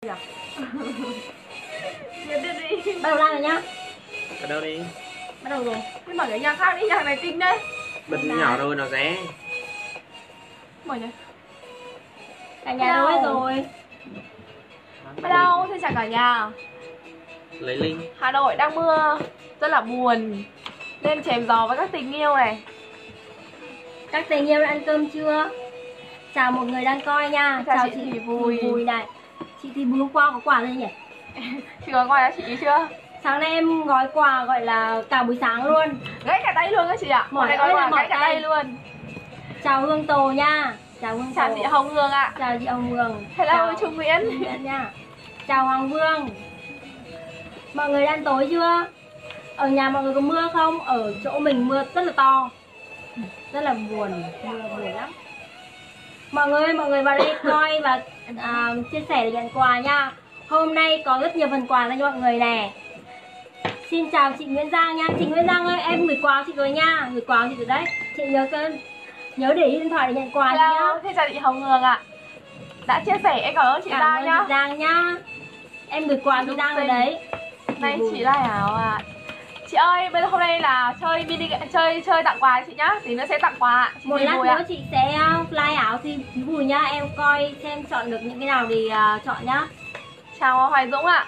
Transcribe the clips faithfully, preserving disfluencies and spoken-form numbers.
Nhận tiếp đi. Bắt đầu làm rồi nhá. Bắt đầu đi. Bắt đầu rồi. Thế mở cái nhạc khác đi, nhạc này kinh đấy. Bật nhỏ rồi nó ré. Mở nhá. Cả nhà đâu hết rồi. Hello, xin chào cả nhà. Lấy Linh. Hà Nội đang mưa, rất là buồn. Nên chém gió với các tình yêu này. Các tình yêu đã ăn cơm chưa? Chào một người đang coi nha. Chào, Chào chị, chị Thị Bùi. Bùi này. Chị Thị Bùi hôm qua có quà gì nhỉ? Chị có gọi cho chị chưa? Sáng nay em gói quà gọi là cả buổi sáng luôn. Gãy cả tay luôn các chị ạ. Mỏi Này ơi gọi là là mỏi gãy cả tay. tay luôn. Chào Hương Tồ nha. Chào Hương Chào Tồ. chị Hồng Hương ạ. Chào chị Hồng Hương. Hello Chào Trung Nguyễn. Trung Nguyễn nha. Chào Hoàng Vương. Mọi người ăn tối chưa? Ở nhà mọi người có mưa không? Ở chỗ mình mưa rất là to. Rất là buồn, mưa buồn lắm. Mọi người ơi, mọi người vào đây coi và à, chia sẻ để nhận quà nha. Hôm nay có rất nhiều phần quà cho mọi người nè. Xin chào chị Nguyễn Giang nha. Chị Nguyễn Giang ơi, em gửi quà cho chị rồi nha. Gửi quà cho chị rồi đấy. Chị nhớ cơn nhớ để điện thoại để nhận quà Hello, nhá. xin chào chị Hồng Hương ạ. Đã chia sẻ, em cảm ơn chị Cảm Giang ơn nhá. chị Giang nhá. Em gửi quà chị Đúng Giang rồi rồi. đấy. Nay chị Lai Áo ạ. Chị ơi, bây giờ hôm nay là chơi mini chơi chơi tặng quà cho chị nhá. Tí nữa sẽ tặng quà ạ. Chị Một Thị lát Bùi nữa ạ. chị sẽ fly áo thì Thúy Bùi nhá. Em coi xem chọn được những cái nào thì uh, chọn nhá. Chào Hoài Dũng ạ.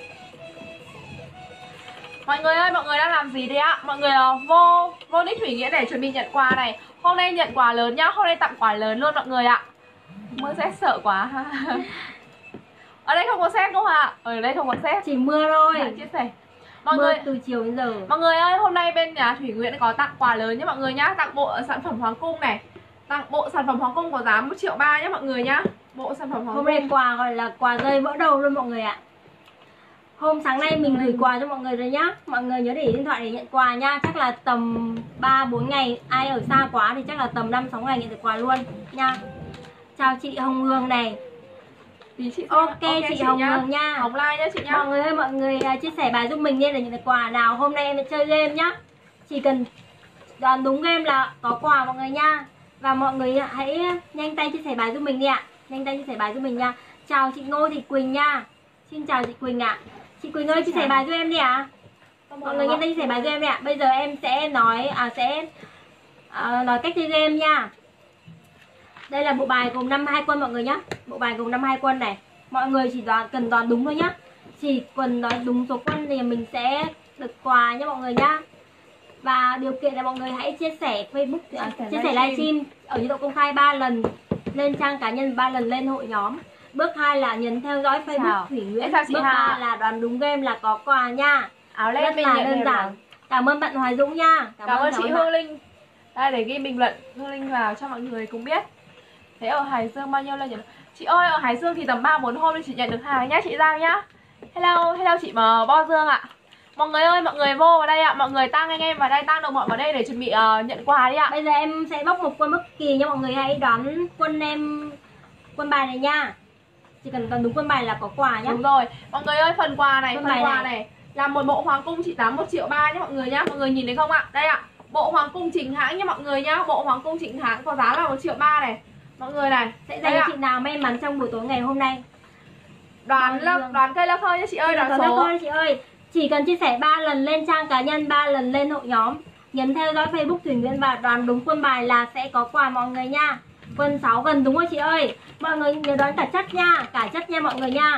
Mọi người ơi, mọi người đang làm gì đấy ạ? Mọi người uh, vô vô nick Thủy Nghĩa để chuẩn bị nhận quà này. Hôm nay nhận quà lớn nhá, hôm nay tặng quà lớn luôn mọi người ạ. Mưa rét sợ quá. Ở đây không có sét đâu ạ. Ở đây không có sét. Chỉ mưa thôi. Đã chia sẻ. Mọi Mưa người từ chiều đến giờ. Mọi người ơi, hôm nay bên nhà Thủy Nguyễn có tặng quà lớn nhé mọi người nhá. Tặng bộ sản phẩm Hoàng Cung này. Tặng bộ sản phẩm Hoàng Cung có giá một triệu ba nhé mọi người nhá. Bộ sản phẩm Hoàng Hôm Cung. nay quà gọi là quà rơi vỡ đầu luôn mọi người ạ. Hôm sáng nay mình gửi quà cho mọi người rồi nhá. Mọi người nhớ để điện thoại để nhận quà nha. Chắc là tầm ba bốn ngày. Ai ở xa quá thì chắc là tầm năm sáu ngày nhận được quà luôn nha. Chào chị Hồng Hương này. Tí chị Ok, okay, chị, chị Hồng nhá. Hương nha. Hồng like nhá chị nhá. Mọi người ơi, mọi người uh, chia sẻ bài giúp mình đi để nhận được quà nào. Hôm nay em sẽ chơi game nhá. Chỉ cần đoán đúng game là có quà mọi người nha. Và mọi người hãy nhanh tay chia sẻ bài giúp mình đi ạ. Nhanh tay chia sẻ bài giúp mình nha. Chào chị Ngô Thị Quỳnh nha. Xin chào chị Quỳnh ạ. Chị Quỳnh ơi, chia sẻ bài giúp em đi ạ. Mọi người nhanh tay chia sẻ bài giúp em đi ạ. Bây giờ em sẽ nói à sẽ à, nói cách chơi game nha. Đây là bộ bài gồm năm hai quân mọi người nhá. Bộ bài gồm năm hai quân này. Mọi người chỉ đoán cần đoán đúng thôi nhá. Chỉ cần nói đúng số quân thì mình sẽ được quà nhá mọi người nhá. Và điều kiện là mọi người hãy chia sẻ Facebook, chia sẻ, chia sẻ livestream ở nhiệt độ công khai ba lần, lên trang cá nhân ba lần, lên hội nhóm. Bước hai là nhấn theo dõi Facebook Chào. Thủy Nguyễn. Chị Bước Hà. ba là đoán đúng game là có quà nha. Áo Rất len mình là nhận đơn được giản. rồi. Cảm ơn bạn Hoài Dũng nha. Cảm, Cảm ơn chị bạn. Hương Linh. Đây để ghi bình luận Hương Linh vào cho mọi người cùng biết. Thế ở Hải Dương bao nhiêu là nhận được? Chị ơi, ở Hải Dương thì tầm ba bốn hôm thì chị nhận được hàng nhá chị Giang nhá. Hello, hello chị mà Bo Dương ạ. Mọi người ơi, mọi người vô vào đây ạ. Mọi người tăng anh em vào đây, tăng đồng bọn vào đây để chuẩn bị uh, nhận quà đi ạ. Bây giờ em sẽ bóc một quân bất kỳ nha mọi người, hãy đoán quân em quân bài này nha. Chỉ cần đoán đúng quân bài là có quà nhá. Đúng rồi. Mọi người ơi, phần quà này, Quân phần bài quà này. này là một bộ Hoàng Cung trị giá một triệu ba nhá mọi người nhá. Mọi người nhìn thấy không ạ? Đây ạ. Bộ Hoàng Cung chính hãng nhá mọi người nhá. Bộ Hoàng Cung chính hãng có giá là một triệu ba này. Mọi người này, Sẽ dành cho chị nào may mắn trong buổi tối ngày hôm nay. Đoán lơ, đoán cây lơ khơi nhá chị ơi, đoán số. Thôi chị ơi, chỉ cần chia sẻ ba lần lên trang cá nhân, ba lần lên hội nhóm, nhấn theo dõi Facebook Thủy Nguyễn và đoán đúng quân bài là sẽ có quà mọi người nha. Quân sáu gần đúng rồi chị ơi. Mọi người nhớ đoán cả chất nha, cả chất nha mọi người nha.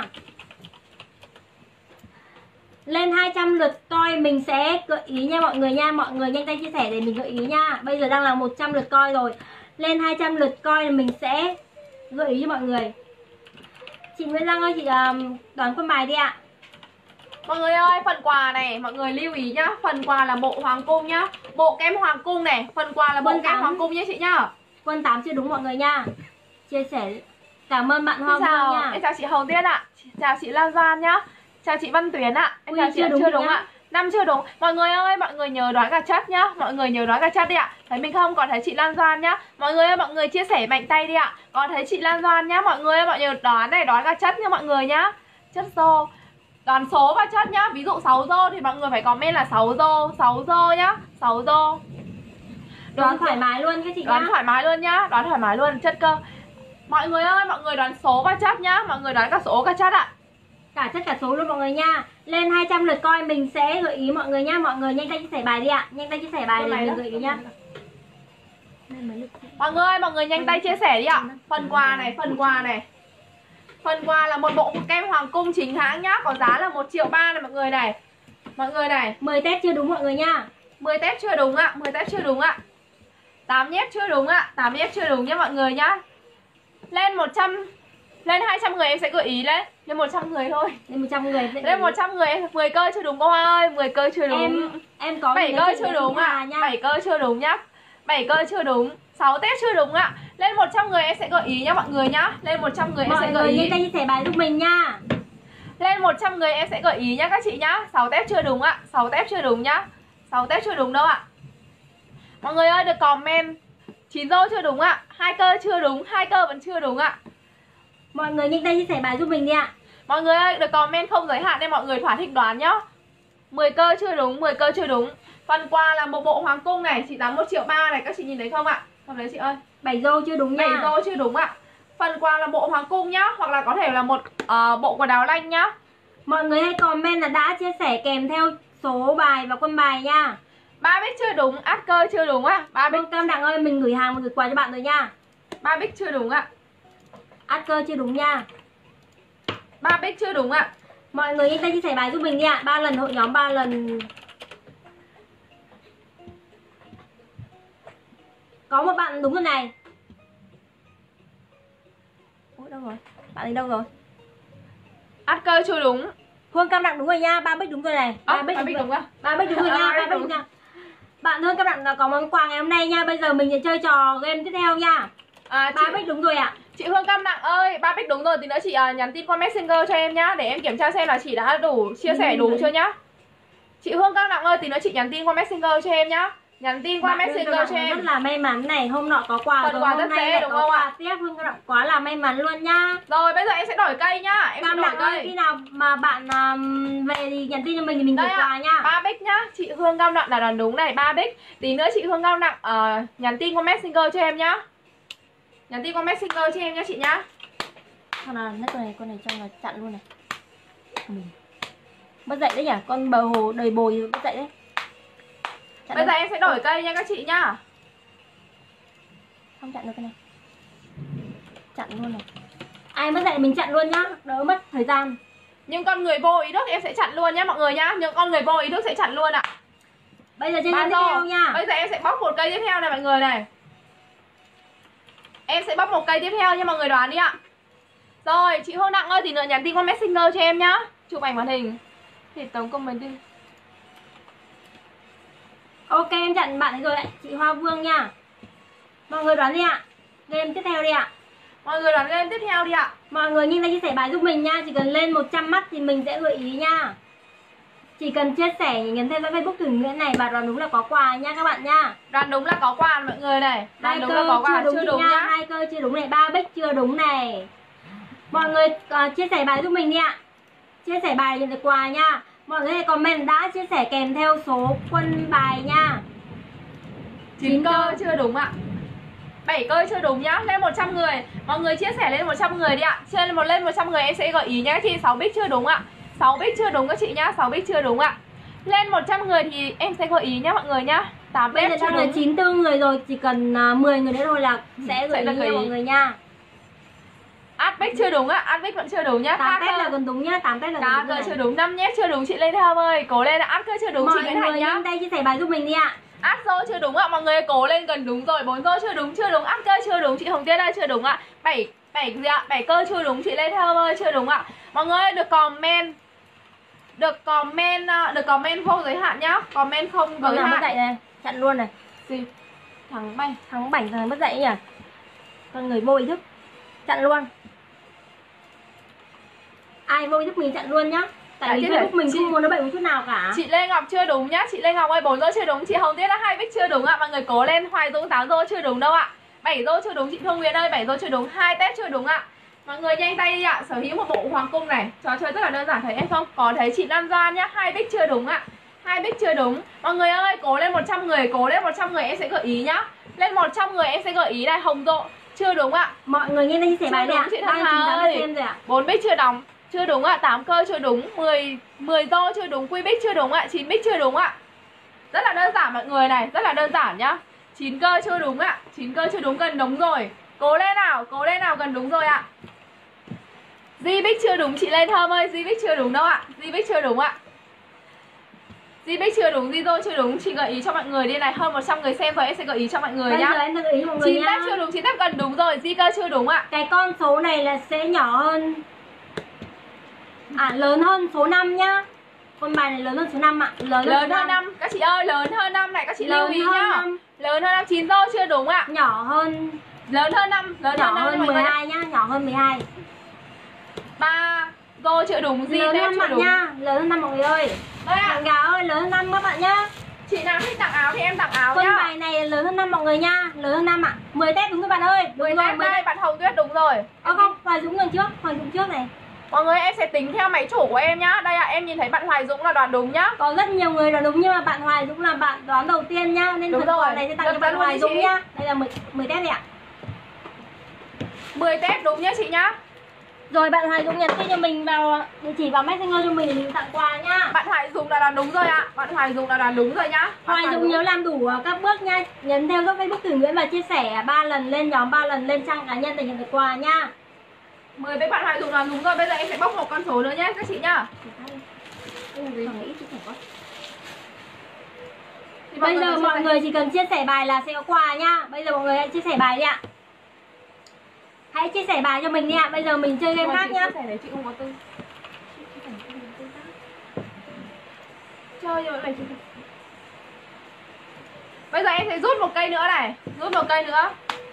Lên hai trăm lượt coi mình sẽ gợi ý nha mọi người nha. Mọi người nhanh tay chia sẻ để mình gợi ý nha. Bây giờ đang là một trăm lượt coi rồi. Lên hai trăm lượt coi thì mình sẽ gợi ý cho mọi người. Chị Nguyễn Giang ơi, chị um, đoán quân bài đi ạ. Mọi người ơi, phần quà này mọi người lưu ý nhá. Phần quà là bộ Hoàng Cung nhá. Bộ kem Hoàng Cung này. Phần quà là bộ Quân kem tám. Hoàng Cung nhá chị nhá. Quân tám chưa đúng mọi người nha. Chia sẻ. Cảm ơn bạn Hoàng Em chào, nha. em chào chị Hồng Tiên ạ. Chào chị Lan Doan nhá. Chào chị Văn Tuyến ạ. Em Ui, chào chị chưa ạ, đúng chưa chị đúng nhá. ạ. Năm chưa đúng. Mọi người ơi, mọi người nhớ đoán cả chất nhá. Mọi người nhớ đoán cả chất đi ạ. Thấy mình không? Còn thấy chị Lan Doan nhá. Mọi người ơi, mọi người chia sẻ mạnh tay đi ạ. Còn thấy chị Lan Doan nhá. Mọi người ơi, mọi người đoán này, đoán cả chất nha mọi người nhá. Chất rô. Đoán số và chất nhá. Ví dụ sáu rô thì mọi người phải comment là sáu rô, sáu rô nhá. sáu rô. Đoán thoải mái luôn các chị nhá. Đoán thoải mái luôn nhá. Đoán thoải mái luôn chất cơ. Mọi người ơi, mọi người đoán số và chất nhá. Mọi người đoán cả số cả chất ạ. cả chất cả số luôn mọi người nha. Lên hai trăm lượt coi mình sẽ gợi ý mọi người nha. Mọi người nhanh tay chia sẻ bài đi ạ. Nhanh tay chia sẻ bài để mình gợi ý nha. Mọi người, mọi người nhanh tay chia sẻ đi ạ. Phần quà này, phần quà này. Phần quà là một bộ kem Hoàng Cung chính hãng nhá, có giá là một triệu ba này mọi người này. Mọi người này, mười tép chưa đúng mọi người nha. mười tép chưa đúng ạ, mười tép chưa đúng ạ. tám nhép chưa đúng ạ, tám nhép chưa đúng nhá mọi người nhá. Lên một trăm, lên hai trăm người em sẽ gợi ý lên. Lên một trăm người thôi. Lên một trăm người. Lên một trăm người, mười cơ chưa đúng cô Hoa ơi, mười cơ chưa đúng. Em em có bảy cơ chưa đúng ạ, bảy cơ chưa đúng nhá. bảy cơ chưa đúng, sáu tép chưa đúng ạ. Lên một trăm người em sẽ gợi ý nhá mọi người nhá. Lên một trăm người em sẽ gợi ý. Nhanh tay chia sẻ bài giúp mình nha. Lên một trăm người em sẽ gợi ý nhá các chị nhá. sáu tép chưa đúng ạ, sáu tép chưa đúng nhá. sáu tép chưa đúng đâu ạ. Mọi người ơi được comment chín rô chưa đúng ạ, hai cơ chưa đúng, hai cơ vẫn chưa đúng ạ. Mọi người nhanh tay chia sẻ bài giúp mình đi ạ. Mọi người ơi được comment không giới hạn nên mọi người thỏa thích đoán nhá. mười cơ chưa đúng, mười cơ chưa đúng. Phần quà là một bộ Hoàng Cung này, chỉ giá một triệu ba này, các chị nhìn thấy không ạ? Không đấy chị ơi. bảy rô chưa đúng nha. bảy rô chưa đúng ạ. Phần quà là bộ Hoàng Cung nhá, hoặc là có thể là một uh, bộ quần áo lanh nhá. Mọi người hãy comment là đã chia sẻ kèm theo số bài và quân bài nha. Ba bích chưa đúng, át cơ chưa đúng ạ. Ba bích. Vâng, Cam Đặng ơi, mình gửi hàng và gửi quà cho bạn rồi nha. Ba bích chưa đúng ạ. Át cơ chưa đúng nha. Ba bích chưa đúng ạ. Mọi người nhanh tay chia sẻ bài giúp mình đi ạ. Ba lần hội nhóm, ba lần. Có một bạn đúng rồi này. Ủa đâu rồi? Bạn ấy đâu rồi? Át cơ chưa đúng. Hương Cam Đặng đúng rồi nha, ba bích đúng rồi này. À, Ba bích, ba bích đúng, đúng rồi. Ba bích đúng rồi nha, à, ba bích đúng nha. Bạn Hương Cam Đặng là có món quà ngày hôm nay nha. Bây giờ mình sẽ chơi trò game tiếp theo nha. À, ba chị... bích đúng rồi ạ. Chị Hương Cam Đặng ơi, ba bích đúng rồi, tí nữa chị uh, nhắn tin qua Messenger cho em nhá, để em kiểm tra xem là chị đã đủ chia sẻ ừ, đúng đấy. chưa nhá. Chị Hương Cam Đặng ơi, tí nữa chị nhắn tin qua Messenger cho em nhá. Nhắn tin qua Bạn Messenger cho em. Rất là may mắn này, hôm nọ có quà Phần rồi, quà hôm rất nay dễ, lại đúng có không quà ạ? tiếp. Hương Cam Đặng quá là may mắn luôn nha. Rồi bây giờ em sẽ đổi cây nhá, em Cam sẽ đổi Đặng ơi, cây. khi nào mà bạn um, về thì nhắn tin cho mình thì mình gửi quà nha. Ba bích nhá, chị Hương Cam Đặng đã đoán đúng này, ba bích. Tí nữa chị Hương Cam Đặng uh, nhắn tin qua Messenger cho em nhá. Nhắn tin qua Messenger cho em nhá chị nhá. Con nào nét con này, con này trong là chặn luôn này. Mình mất dậy đấy nhỉ, con bờ hồ đầy bồi mất dậy đấy. Chặn Bây đâu? giờ em sẽ đổi cây nha các chị nhá. Không chặn được cái này. Chặn luôn này. Ai mất dậy mình chặn luôn nhá, đỡ mất thời gian. Nhưng con người vô ý thức em sẽ chặn luôn nhá mọi người nhá. Nhưng con người vô ý thức sẽ chặn luôn ạ. Bây giờ chơi game tiếp theo nha. Bây giờ em sẽ bóc một cây tiếp theo này mọi người này. Em sẽ bóc một cây tiếp theo nha mọi người đoán đi ạ. Rồi, chị Hương Đặng ơi, thì nữa nhắn tin qua Messenger cho em nhá. Chụp ảnh màn hình thì tống comment đi. Ok, em chặn bạn ấy rồi ạ, chị Hoa Vương nha. Mọi người đoán đi ạ. Game tiếp theo đi ạ. Mọi người đoán game tiếp theo đi ạ. Mọi người nhanh tay chia sẻ bài giúp mình nha. Chỉ cần lên một trăm mắt thì mình sẽ gợi ý nha. Chỉ cần chia sẻ, nhấn theo dõi Facebook Thủy Nguyễn này và đoán đúng là có quà nha các bạn nha. Đoán đúng là có quà mọi người này. Đoán Hai đúng cơ là có quà, chưa đúng, chưa đúng nha. nhá. Hai cơ chưa đúng này, ba bích chưa đúng này. Mọi người uh, chia sẻ bài giúp mình đi ạ. Chia sẻ bài nhận được quà nha. Mọi người hãy comment đã chia sẻ kèm theo số quân bài nha. chín cơ chưa đúng ạ. bảy cơ chưa đúng nhá. Lên một trăm người. Mọi người chia sẻ lên một trăm người đi ạ. Trên một lên một trăm người em sẽ gợi ý nhá chị. sáu bích chưa đúng ạ. sáu bích chưa đúng các chị nhá. sáu bích chưa đúng ạ. Lên một trăm người thì em sẽ gợi ý nhá mọi người nhá. tám Bây giờ chưa đang là đúng. chín mươi tư người rồi, chỉ cần uh, mười người nữa thôi là sẽ gợi Sẽ ý gợi nha ý. mọi người nha. Át bích chưa đúng ạ. Át bích vẫn chưa đúng nhá. tám test là gần đúng nhá, tám test là gần Cá đúng cơ này. chưa đúng, năm nhét chưa đúng chị Lê Thơm ơi. Cố lên, át cơ chưa đúng chị Mọi Nguyễn Hạnh người nhá. nhanh tay chia sẻ bài giúp mình đi ạ. Át rô chưa đúng ạ, mọi người cố lên, gần đúng rồi. Bốn rô chưa đúng, chưa đúng, át cơ chưa đúng chị Hồng Tiên ơi, chưa đúng ạ. Bảy bảy gì ạ? Bảy cơ chưa đúng chị Lê Thơm ơi, chưa đúng ạ. Mọi người ơi, được comment được comment được comment không giới hạn nhá. Comment không Con giới nào mất hạn. dậy này, chặn luôn này. Gì? Thằng bay, Thằng bảnh thằng mất dậy nhỉ. Con người vô ý thức. Chặn luôn. Ai vô ý thức mình chặn luôn nhá. Tại vì Facebook mình chị... không muốn nó bệnh một chút nào cả. Chị Lê Ngọc chưa đúng nhá. Chị Lê Ngọc ơi, bốn rô chưa đúng. Chị Hồng Tuyết là hai bích chưa đúng ạ. Mọi người cố lên. Hoài Dũng tám rô chưa đúng đâu ạ. bảy rô chưa đúng chị Thương Nguyễn ơi, bảy rô chưa đúng. Hai test chưa đúng ạ. Mọi người nhanh tay đi ạ. Sở hữu một bộ Hoàng Cung này. Trò chơi rất là đơn giản, thấy em không? Có thấy chị Lan Doan nhá. Hai bích chưa đúng ạ. Hai bích chưa đúng. Mọi người ơi, cố lên một trăm người, cố lên một trăm người em sẽ gợi ý nhá. Lên một trăm người em sẽ gợi ý này. Hồng rô chưa đúng ạ. Mọi người nhanh tay chia sẻ bài đi ạ. Chị Thanh Hà ơi. Xem rồi ạ. bốn bích chưa đóng. chưa đúng ạ, tám cơ chưa đúng, mười mười rô chưa đúng, quy bích chưa đúng ạ, chín bích chưa đúng ạ. Rất là đơn giản mọi người này, rất là đơn giản nhá. chín cơ chưa đúng ạ, chín cơ chưa đúng, gần đúng rồi. Cố lên nào, cố lên nào, gần đúng rồi ạ. Di bích chưa đúng chị Lê Thơm ơi, Di bích chưa đúng đâu ạ, Di bích chưa đúng ạ. Di bích chưa đúng, Di Dô chưa đúng, chị gợi ý cho mọi người đi này, hơn một trăm người xem rồi em sẽ gợi ý cho mọi người Bây nhá. giờ em sẽ gợi ý cho mọi người chín nhá. tép chưa đúng, chín tép gần đúng rồi, Di cơ chưa đúng ạ. Cái con số này là sẽ nhỏ hơn, à lớn hơn số năm nhá. Con bài này lớn hơn số năm ạ. Lớn, Lớn hơn năm, các chị ơi, lớn hơn năm này, các chị lưu Lớn ý hơn nhá. năm. Lớn hơn năm, chín rô chưa đúng ạ. Nhỏ hơn, Lớn hơn năm, lớn nhỏ hơn năm hơn mọi người mười nhá. hai nhá, nhỏ hơn mười hai. ba rô chưa đúng, Di Lớn tép hơn chưa bạn đúng. nha, lớn hơn năm mọi người ơi. Đây ạ. Bạn gà ơi, lớn hơn năm các bạn nhá. Chị nào thích tặng áo thì em tặng áo Con nhá. bài này lớn hơn năm mọi người nha, lớn hơn năm ạ. mười tép đúng rồi bạn ơi. Đúng mười rồi, tép mười đây, tép. bạn Hồng Tuyết đúng rồi. Ơ không, Hoài Dũng lần trước, Hoài Dũng trước này. Mọi người em sẽ tính theo máy chủ của em nhá. Đây ạ, em nhìn thấy bạn Hoài Dũng là đoán đúng nhá. Có rất nhiều người đoán đúng nhưng mà bạn Hoài Dũng là bạn đoán đầu tiên nhá. Nên Đúng phần quà rồi. này sẽ tặng Được cho bạn dẫn Hoài luôn Dũng chị. nhá. Đây là mười, mười tép này ạ. mười tép đúng nhá chị nhá. Rồi bạn Hoài Dũng nhắn tin cho mình vào địa chỉ vào Messenger cho mình để mình tặng quà nhá. Bạn Hoài Dũng đã đoán đúng rồi ạ. Bạn Hoài Dũng đã đoán đúng rồi nhá. Bạn Hoài Dũng nhớ làm đủ các bước nha. Nhấn theo dõi Facebook Thủy Nguyễn và chia sẻ ba lần lên nhóm, ba lần lên trang cá nhân để nhận được quà nha. mười với bạn Hoài Dũng đoán đúng rồi. Bây giờ em sẽ bóc một con số nữa nhé các chị nhá. Thì Bây giờ chia mọi sẻ. người chỉ cần chia sẻ bài là sẽ có quà nhá. Bây giờ mọi người hãy chia sẻ bài đi ạ. Hãy chia sẻ bài cho mình đi ạ. Bây giờ mình chơi game Rồi, khác chị nhá. chia sẻ đấy, chị không có tư. Chơi rồi này chị. Bây giờ em sẽ rút một cây nữa này, rút một cây nữa.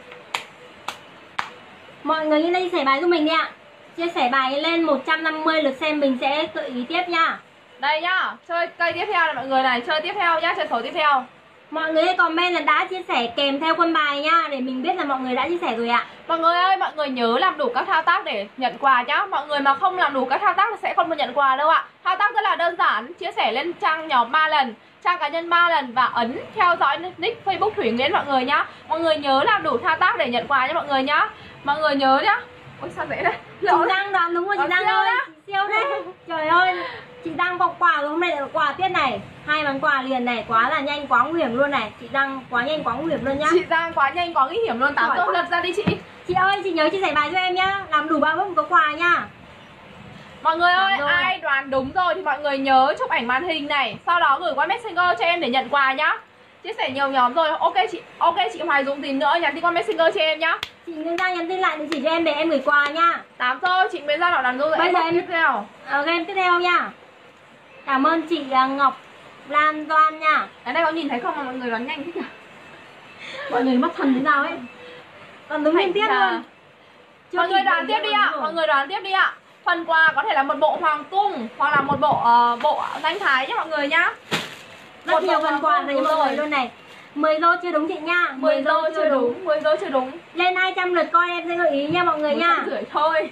Mọi người như đây chia sẻ bài giúp mình đi ạ. Chia sẻ bài lên một trăm năm mươi lượt xem mình sẽ gợi ý tiếp nha. Đây nhá, chơi cây tiếp theo này mọi người này, chơi tiếp theo nhá, chơi số tiếp theo. Mọi người hãy comment là đã chia sẻ kèm theo quân bài nha, để mình biết là mọi người đã chia sẻ rồi ạ. Mọi người ơi, mọi người nhớ làm đủ các thao tác để nhận quà nhá. Mọi người mà không làm đủ các thao tác thì sẽ không được nhận quà đâu ạ. Thao tác rất là đơn giản, chia sẻ lên trang nhóm ba lần, trang cá nhân ba lần và ấn theo dõi nick Facebook Thủy Nguyễn mọi người nhá. Mọi người nhớ làm đủ thao tác để nhận quà nha mọi người nhá. Mọi người nhớ nhá. Ôi sao dễ đây. Chị Giang đoán đúng rồi chị Giang ơi. Chị siêu đấy. Trời ơi, chị Giang có quà rồi, hôm nay lại có quà tiếp này. Hai món quà liền này, quá là nhanh, quá nguy hiểm luôn này. Chị Giang quá nhanh, quá nguy hiểm luôn nhá. Chị Giang quá nhanh, quá nguy hiểm luôn. Tám câu lật ra đi chị. Chị ơi, chị nhớ chia sẻ bài cho em nhá. Làm đủ ba bước có quà nha. Mọi người ơi, rồi. ai đoán đúng rồi thì mọi người nhớ chụp ảnh màn hình này, sau đó gửi qua Messenger cho em để nhận quà nhá. Chia sẻ nhiều nhóm rồi. Ok chị, ok chị Hoài Dũng tìm nữa nhắn tin qua Messenger cho em nhá. Chị Nguyễn Giang nhắn tin lại địa chỉ cho em để em gửi quà nha. Tám rồi, chị Nguyễn Giang đoán đúng rồi. Bây Em giờ bóc em- tiếp theo. Ở game tiếp theo nha. Cảm ơn chị à, Ngọc Lan Doan nha. Cái này có nhìn thấy không mà mọi người đoán nhanh thích nhỉ? Mọi người mất thần thế nào ấy. Còn đúng liên tiếp Thành ra- luôn. Chưa Mọi người kịp đoán gợi tiếp ý đi luôn ạ, rồi. mọi người đoán tiếp đi ạ. Phần quà có thể là một bộ hoàng cung hoặc là một bộ ờ, bộ danh thái nhá mọi người nhá. Rất Một nhiều bộ phần hoàng quà cung, dành cho đúng mọi người rồi. luôn này. mười đô chưa đúng chị nha. mười đô chưa đúng, mười đô chưa đúng. Lên hai trăm lượt coi em sẽ gợi ý nha mọi người nha. một trăm rưỡi thôi.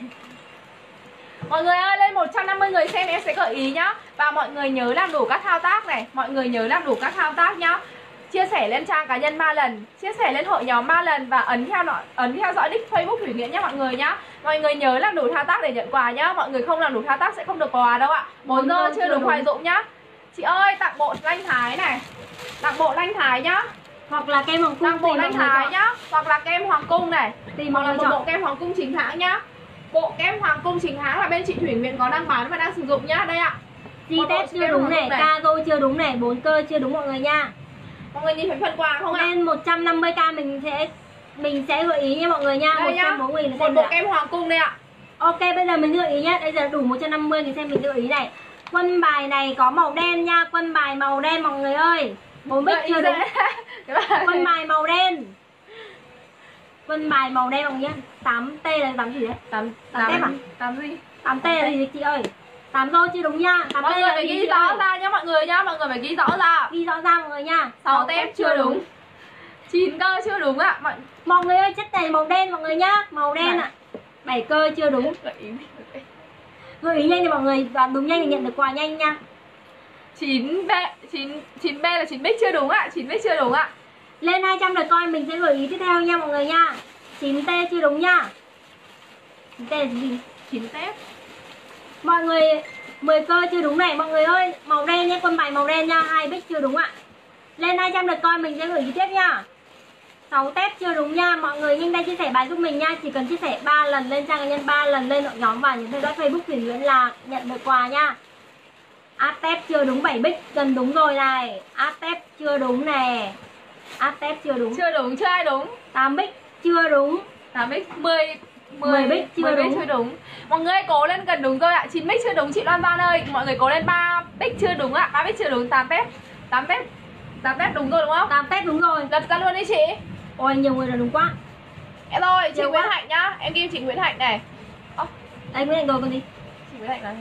Mọi người ơi, lên một trăm năm mươi người xem em sẽ gợi ý nhá. Và mọi người nhớ làm đủ các thao tác này. Mọi người nhớ làm đủ các thao tác nhá. Chia sẻ lên trang cá nhân ba lần, chia sẻ lên hội nhóm ba lần và ấn theo nó, ấn theo dõi nick Facebook Thủy Nguyễn nhá mọi người nhá. Mọi người nhớ làm đủ thao tác để nhận quà nhá. Mọi người không làm đủ thao tác sẽ không được quà đâu ạ. Bốn giờ chưa đúng Hoài Dũng nhá. Chị ơi, tặng bộ lanh thái này. Tặng bộ lanh thái nhá. Hoặc là kem hoàng cung Tặng bộ tùy mọi lanh người thái chọn. nhá. Hoặc là kem hoàng cung này. Tùy Hoặc mọi là người một chọn. bộ kem hoàng cung chính hãng nhá. Bộ kem hoàng cung chính hãng là bên chị Thủy Nguyễn có đang bán và đang sử dụng nhá. Đây ạ. Chi Một bộ test chưa kem đúng hoàng này, cung này. ca rô chưa đúng này, bốn cơ chưa đúng mọi người nha. Mọi người nhìn thấy phần quà không ạ? Lên một trăm năm mươi k mình sẽ mình sẽ gợi ý nha mọi người nha. Đây nhá. một trăm bốn mươi nghìn Một xem bộ được. kem hoàng cung đây ạ. Ok, bây giờ mình gợi ý nhé. Bây giờ đủ một trăm năm mươi nghìn xem mình gợi ý này. Quân bài này có màu đen nha, quân bài màu đen mọi người ơi. Bốn bích Gợi ý chưa đúng. ra. Cái bài- Quân bài màu đen. Quân bài màu đen mọi người nhé. tám T là tám gì đấy? tám Tám tép à? tám gì? tám T là gì chị ơi? tám đô chưa đúng nha. tám T Mọi người là phải gì ghi chị rõ ơi? ra nhá mọi người nhá. Mọi người phải ghi rõ ra. Ghi rõ ra mọi người nha. Sáu tép chưa đúng. Chín cơ chưa đúng ạ. Mọi Mọi người ơi, chất này màu đen mọi người nhá. Màu đen ạ. bảy cơ chưa đúng. gợi ý. Gợi ý nhanh thì mọi người đoán đúng nhanh thì nhận được quà nhanh nha. chín B chín chín B là chín bích chưa đúng ạ. chín bích chưa đúng ạ. Lên hai trăm lượt coi mình sẽ gợi ý tiếp theo nha mọi người nha. chín T chưa đúng nha. chín T là gì? chín tép. Mọi người mười cơ chưa đúng này mọi người ơi. Màu đen nha, quân bài màu đen nha. Hai bích chưa đúng ạ. Lên hai trăm lượt coi mình sẽ gửi tiếp nha. sáu tép chưa đúng nha. Mọi người nhanh tay chia sẻ bài giúp mình nha. Chỉ cần chia sẻ ba lần lên trang cá nhân, ba lần lên hội nhóm và những theo dõi Facebook Thủy Nguyễn là nhận được quà nha. Áp tép chưa đúng, bảy bích gần đúng rồi này. Áp tép chưa đúng nè. Áp tép chưa đúng. Chưa đúng, chưa ai đúng. tám bích chưa đúng. tám bích, mười mười bích chưa mười đúng. bích chưa đúng. Mọi người cố lên, gần đúng rồi ạ. chín bích chưa đúng chị Loan Văn ơi. Mọi người cố lên, ba bích chưa đúng ạ. ba bích chưa đúng, tám tép. tám tép. tám tép đúng rồi đúng không? tám tép đúng rồi. Lật ra luôn đi chị. Ôi nhiều người là đúng quá. Em rồi, chị Nhiều Nguyễn quá. Hạnh nhá. Em ghi chị Nguyễn Hạnh này. Ơ, Đây Nguyễn Hạnh rồi còn gì? chị Nguyễn Hạnh là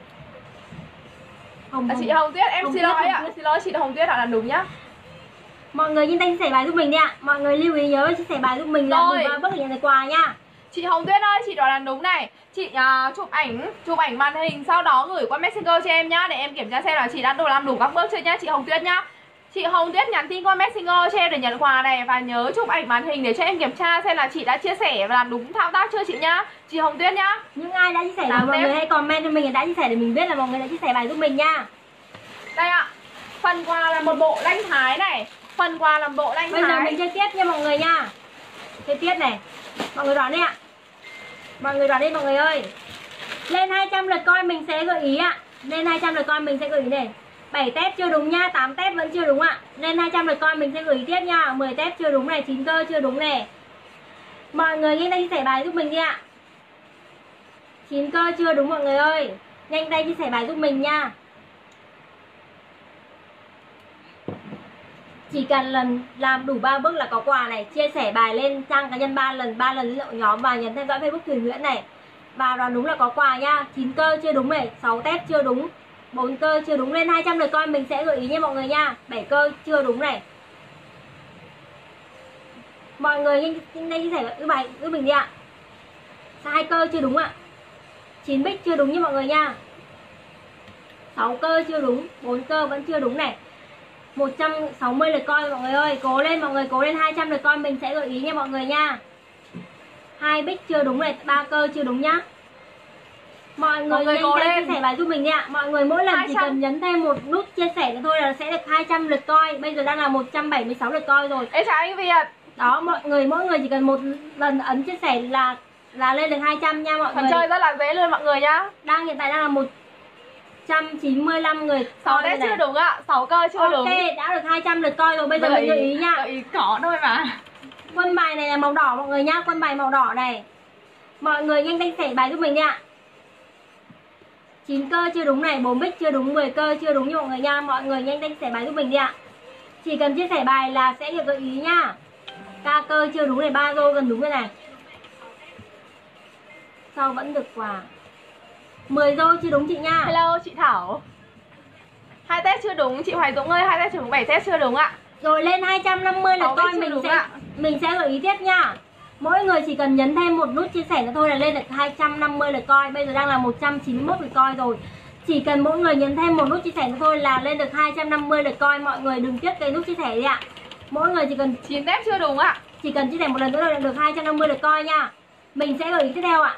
Hồng, à, Hồng. chị Hồng Tuyết, em Hồng xin Tuyết, lỗi Hồng ạ. Tuyết. Xin lỗi chị Hồng Tuyết, là đúng nhá. Mọi người nhanh tay chia sẻ bài giúp mình đi ạ. Mọi người lưu ý nhớ chia sẻ bài giúp mình là Rồi. mười ba bước để nhận được quà nha. Chị Hồng Tuyết ơi, chị đoán là đúng này. Chị uh, chụp ảnh, chụp ảnh màn hình sau đó gửi qua Messenger cho em nhá, để em kiểm tra xem là chị đã đủ làm đủ các bước chưa nhá, chị Hồng Tuyết nhá. Chị Hồng Tuyết nhắn tin qua Messenger cho em để nhận quà này, và nhớ chụp ảnh màn hình để cho em kiểm tra xem là chị đã chia sẻ và làm đúng thao tác chưa chị nhá. Chị Hồng Tuyết nhá. Những ai đã chia sẻ Làm rồi mọi tiếp. người hãy comment cho mình là đã chia sẻ để mình biết là mọi người đã chia sẻ bài giúp mình nha. Đây ạ. Phần quà là một bộ lanh thái này. Phần quà là một bộ lanh Bây giờ thái. mình chơi tiếp nha mọi người nha. Chơi tiếp này. Mọi người đoán đi ạ. Mọi người đoán đi mọi người ơi. Lên hai trăm lượt coi mình sẽ gợi ý ạ. Lên hai trăm lượt coi mình sẽ gợi ý này. bảy tép chưa đúng nha, tám tép vẫn chưa đúng ạ. Lên hai trăm lượt coi mình sẽ gửi ý tiếp nha. mười tép chưa đúng này, chín cơ chưa đúng này. Mọi người nhanh tay chia sẻ bài giúp mình đi ạ. chín cơ chưa đúng mọi người ơi. Nhanh tay chia sẻ bài giúp mình nha. Chỉ cần lần làm đủ ba bước là có quà này. Chia sẻ bài lên trang cá nhân ba lần, ba lần lên hội nhóm và nhấn theo dõi Facebook Thủy Nguyễn này. Và đoán đúng là có quà nha. chín cơ chưa đúng này, sáu tép chưa đúng, bốn cơ chưa đúng. Lên hai trăm lượt coi mình sẽ gợi ý nha mọi người nha. bảy cơ chưa đúng này. Mọi người nhanh nhanh tay chia sẻ cái bài giúp mình đi ạ. hai cơ chưa đúng ạ. chín bích chưa đúng nha mọi người nha. sáu cơ chưa đúng, bốn cơ vẫn chưa đúng này. một trăm sáu mươi lượt coi mọi người ơi. Cố lên mọi người, cố lên, hai trăm lượt coi mình sẽ gợi ý nha mọi người nha. Hai bích chưa đúng này, ba cơ chưa đúng nhá. Mọi người, Mọi người nhanh cố tay lên. chia sẻ bài giúp mình đi ạ. Mọi người mỗi lần chỉ hai trăm. cần nhấn thêm một nút chia sẻ nữa thôi là sẽ được hai trăm lượt coi. Bây giờ đang là một trăm bảy mươi sáu lượt coi rồi. Ê chào anh Việt. Đó, mọi người mỗi người chỉ cần một lần ấn chia sẻ là là lên được hai trăm nha mọi Phần người. chơi rất là dễ luôn mọi người nhá. Đang hiện tại đang là một trăm chín mươi lăm người sáu coi tép này. chưa đúng ạ. sáu cơ chưa Ok, đúng. đã được hai trăm lượt coi rồi. Bây giờ Gợi mình gợi ý nha. Gợi ý có thôi mà. Quân bài này là màu đỏ mọi người nhá. Quân bài màu đỏ này. Mọi người nhanh tay sẻ bài giúp mình đi ạ. chín cơ chưa đúng này, bốn bích chưa đúng, mười cơ chưa đúng nha mọi người nha. Mọi người nhanh tay sẻ bài giúp mình đi ạ. Chỉ cần chia sẻ bài là sẽ được gợi ý nha. Ca cơ chưa đúng này, ba rô gần đúng rồi này. Sau vẫn được quà. mười rô chưa đúng chị nha. Hello chị Thảo. Hai test chưa đúng chị Hoài Dũng ơi, hai test chưa đúng, bảy test chưa đúng ạ. Rồi lên hai trăm năm mươi lượt Sáu bích coi chưa mình đúng sẽ ạ. mình sẽ gợi ý tiếp nha. Mỗi người chỉ cần nhấn thêm một nút chia sẻ nữa thôi là lên được hai trăm năm mươi lượt coi. Bây giờ đang là một trăm chín mươi mốt lượt coi rồi. Chỉ cần mỗi người nhấn thêm một nút chia sẻ nữa thôi là lên được hai trăm năm mươi lượt coi. Mọi người đừng tiếc cái nút chia sẻ đi ạ. Mỗi người chỉ cần chín test chưa đúng ạ. chỉ cần chia sẻ một lần nữa là được hai trăm năm mươi lượt coi nha. Mình sẽ gợi ý tiếp theo ạ.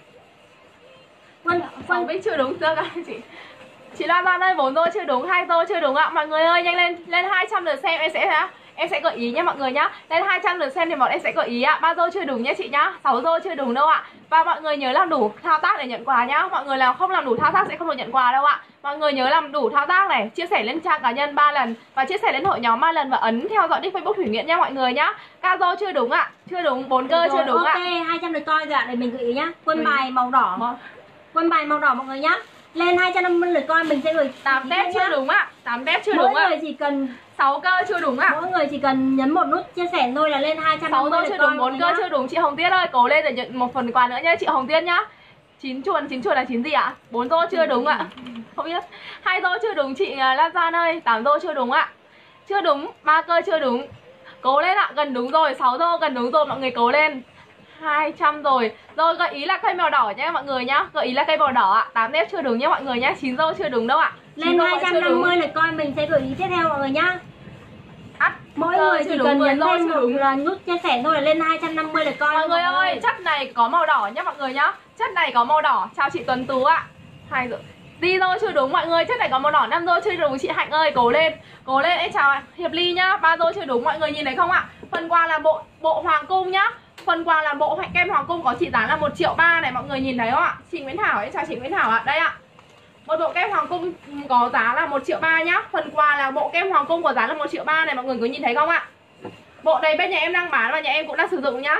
Quân Sáu quân bích chưa đúng chưa các anh chị. Chị Lan Lan ơi, bốn tô chưa đúng, hai tô chưa đúng ạ. Mọi người ơi nhanh lên, lên hai trăm lượt xem em sẽ hả? Em sẽ gợi ý nhé mọi người nhá. Lên hai trăm lượt xem thì bọn em sẽ gợi ý ạ. ba tô chưa đúng nhé chị nhá. sáu tô chưa đúng đâu ạ. Và mọi người nhớ làm đủ thao tác để nhận quà nhá. Mọi người nào không làm đủ thao tác sẽ không được nhận quà đâu ạ. Mọi người nhớ làm đủ thao tác này, chia sẻ lên trang cá nhân ba lần và chia sẻ lên hội nhóm ba lần và ấn theo dõi nick Facebook Thủy Nguyễn nha mọi người nhá. Ca tô chưa đúng ạ. Chưa đúng, bốn cơ chưa đúng ạ. Ok, hai trăm lượt coi rồi ạ, để mình gợi ý nhá. Quân Gợi ý. bài màu đỏ. Quân bài màu đỏ mọi người nhá. Lên hai trăm năm mươi lượt coi mình sẽ gửi tám test chưa đúng ạ. tám test chưa mỗi đúng ạ. người chỉ cần sáu cơ chưa đúng ạ. mỗi người chỉ cần nhấn một nút chia sẻ thôi là lên hai trăm năm sáu mươi tô lượt chưa coi. đúng, bốn cơ chưa đúng. Chị Hồng Tuyết ơi, cố lên để nhận một phần quà nữa nhá chị Hồng Tuyết nhá. chín chuồn, chín chuồn là chín gì ạ? bốn tô chưa đúng ạ. Không biết. hai tô chưa đúng chị Lan Gian ơi, tám tô chưa đúng ạ. Chưa đúng, ba cơ chưa đúng. Cố lên ạ, gần đúng rồi, sáu tô gần đúng rồi mọi người cố lên. hai trăm rồi. Rồi gợi ý là cây màu đỏ nhé mọi người nhá. Gợi ý là cây màu đỏ ạ. tám nếp chưa đúng nhé mọi người nhá. chín tô chưa đúng đâu ạ. Lên hai trăm năm mươi lượt coi mình sẽ gửi ý tiếp theo mọi người nhá. Ắt, Mỗi cơ người chưa chỉ đúng, cần mười nhấn tô thêm chưa một đúng. lần nút chia sẻ thôi là lên hai trăm năm mươi lượt coi. Mọi người ơi, chất này có màu đỏ nhá mọi người nhá. Chất này có màu đỏ. Chào chị Tuấn Tú ạ. Hai rưỡi. Đi rồi chưa đúng mọi người, chắc phải có một đỏ năm rồi chưa đúng. Chị Hạnh ơi cố lên, cố lên. Em chào Hiệp Ly nhá. Ba rồi chưa đúng mọi người nhìn thấy không ạ? Phần quà là bộ bộ hoàng cung nhá. Phần quà là bộ kem hoàng cung có trị giá là một triệu ba này, mọi người nhìn thấy không ạ? Chị Nguyễn Thảo ấy, chào chị Nguyễn Thảo ạ. Đây ạ. Một bộ kem hoàng cung có giá là một triệu ba nhá. Phần quà là bộ kem hoàng cung có giá là một triệu ba này, mọi người cứ nhìn thấy không ạ? Bộ này bên nhà em đang bán và nhà em cũng đang sử dụng nhá.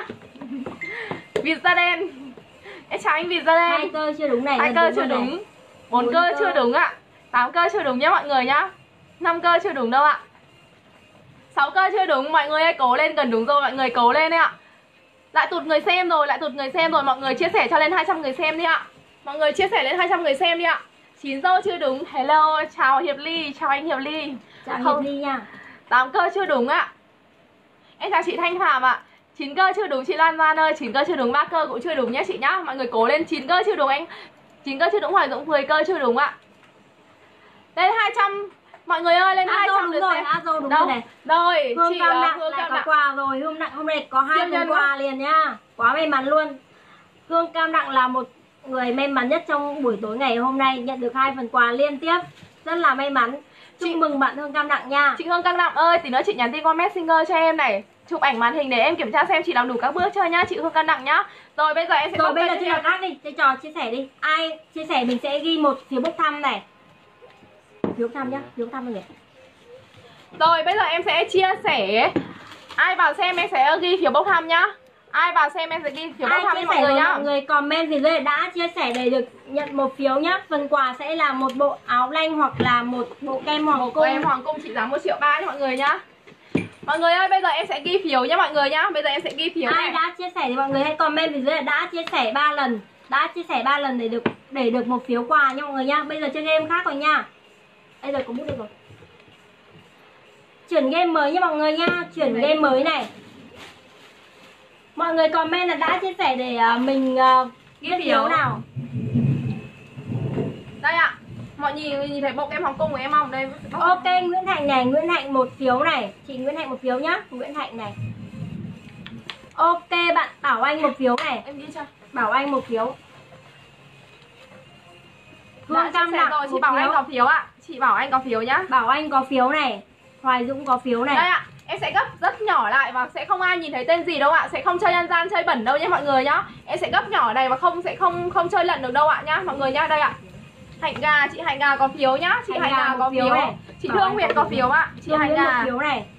Vịt da đen. Em chào anh Vịt da đen. Hai cơ chưa đúng này. Hai cơ chưa đúng. Bốn cơ chưa đúng ạ. Tám cơ chưa đúng nhá mọi người nhá. Năm cơ chưa đúng đâu ạ. Sáu cơ chưa đúng, mọi người ơi cố lên, gần đúng rồi mọi người cố lên đấy ạ. Lại tụt người xem rồi, lại tụt người xem rồi, mọi người chia sẻ cho lên hai trăm người xem đi ạ. Mọi người chia sẻ lên hai trăm người xem đi ạ. Chín dâu chưa đúng. Hello, chào Hiệp Ly, chào anh Hiệp Ly. Chào Hiệp Ly nha. Tám cơ chưa đúng ạ. Em chào chị Thanh Phạm ạ. Chín cơ chưa đúng chị Lan Lan ơi, chín cơ chưa đúng, ba cơ cũng chưa đúng nhé chị nhá. Mọi người cố lên, chín cơ chưa đúng anh. chín cơ chưa đúng Hoài Dũng, mười cơ chưa đúng ạ. Lên hai trăm mọi người ơi, lên hai trăm đúng rồi, A Dô đúng đâu? rồi này. Rồi, Hương chị Cam uh, Nặng Hương lại Cam có Nặng. quà rồi, hôm nay hôm nay có hai phần quà liền nha. Quá may mắn luôn. Hương Cam Nặng là một người may mắn nhất trong buổi tối ngày hôm nay, nhận được hai phần quà liên tiếp. Rất là may mắn. Chúc Chị... mừng bạn Hương Cam Nặng nha. Chị Hương Cam Nặng ơi, tí nữa chị nhắn tin qua Messenger cho em này. Chụp ảnh màn hình để em kiểm tra xem chị làm đủ các bước chưa nhá, chị Hương Cam Nặng nhá. Rồi bây giờ em sẽ Rồi bây giờ chia sẻ khác đi, chơi trò chia sẻ đi. Ai chia sẻ mình sẽ ghi một phiếu bốc thăm này. Phiếu thăm nhá, phiếu thăm rồi. Rồi bây giờ em sẽ chia sẻ. Ai vào xem em sẽ ghi phiếu bốc thăm nhá. Ai vào xem em sẽ ghi phiếu bốc thăm cho mọi người nhá. Mọi người comment gì đây đã chia sẻ để được nhận một phiếu nhá. Phần quà sẽ là một bộ áo lanh hoặc là một bộ kem hoàng cung. Kem hoàng cung trị giá một triệu ba nhá mọi người nhá. Mọi người ơi bây giờ em sẽ ghi phiếu nhá mọi người nhá. Bây giờ em sẽ ghi phiếu. Ai này. đã chia sẻ thì mọi người hãy comment phía dưới là đã chia sẻ ba lần. Đã chia sẻ ba lần để được để được một phiếu quà nha mọi người nhá. Bây giờ chơi game khác rồi nha. Bây giờ có bút được rồi. Chuyển game mới nha mọi người nha. Chuyển game mới này. Mọi người comment là đã chia sẻ để uh, mình uh, ghi phiếu. phiếu nào. Đây ạ. Mọi nhìn nhìn thấy bộ kem hoàng cung của em không? Đây. Ok Nguyễn Hạnh này, Nguyễn Hạnh một phiếu này. Chị Nguyễn Hạnh một phiếu nhá. Nguyễn Hạnh này. Ok bạn Bảo Anh một phiếu này. Em ghi cho. Bảo Anh một phiếu. Hương Cam Nặng rồi, chị Bảo phiếu. Anh có phiếu ạ. Chị Bảo Anh có phiếu nhá. Bảo Anh có phiếu này. Hoài Dũng có phiếu này. Đây ạ. Em sẽ gấp rất nhỏ lại và sẽ không ai nhìn thấy tên gì đâu ạ. Sẽ không chơi ăn gian, chơi bẩn đâu nhé mọi người nhá. Em sẽ gấp nhỏ này và không sẽ không không chơi lận được đâu ạ nhá mọi người nhá. Đây ạ. Hạnh Gà, chị Hạnh Gà có phiếu nhá. Chị Hạnh, Hạnh Gà có phiếu, phiếu này. Chị Thương Nguyệt có phiếu ạ. Chị Hạnh Gà một phiếu này.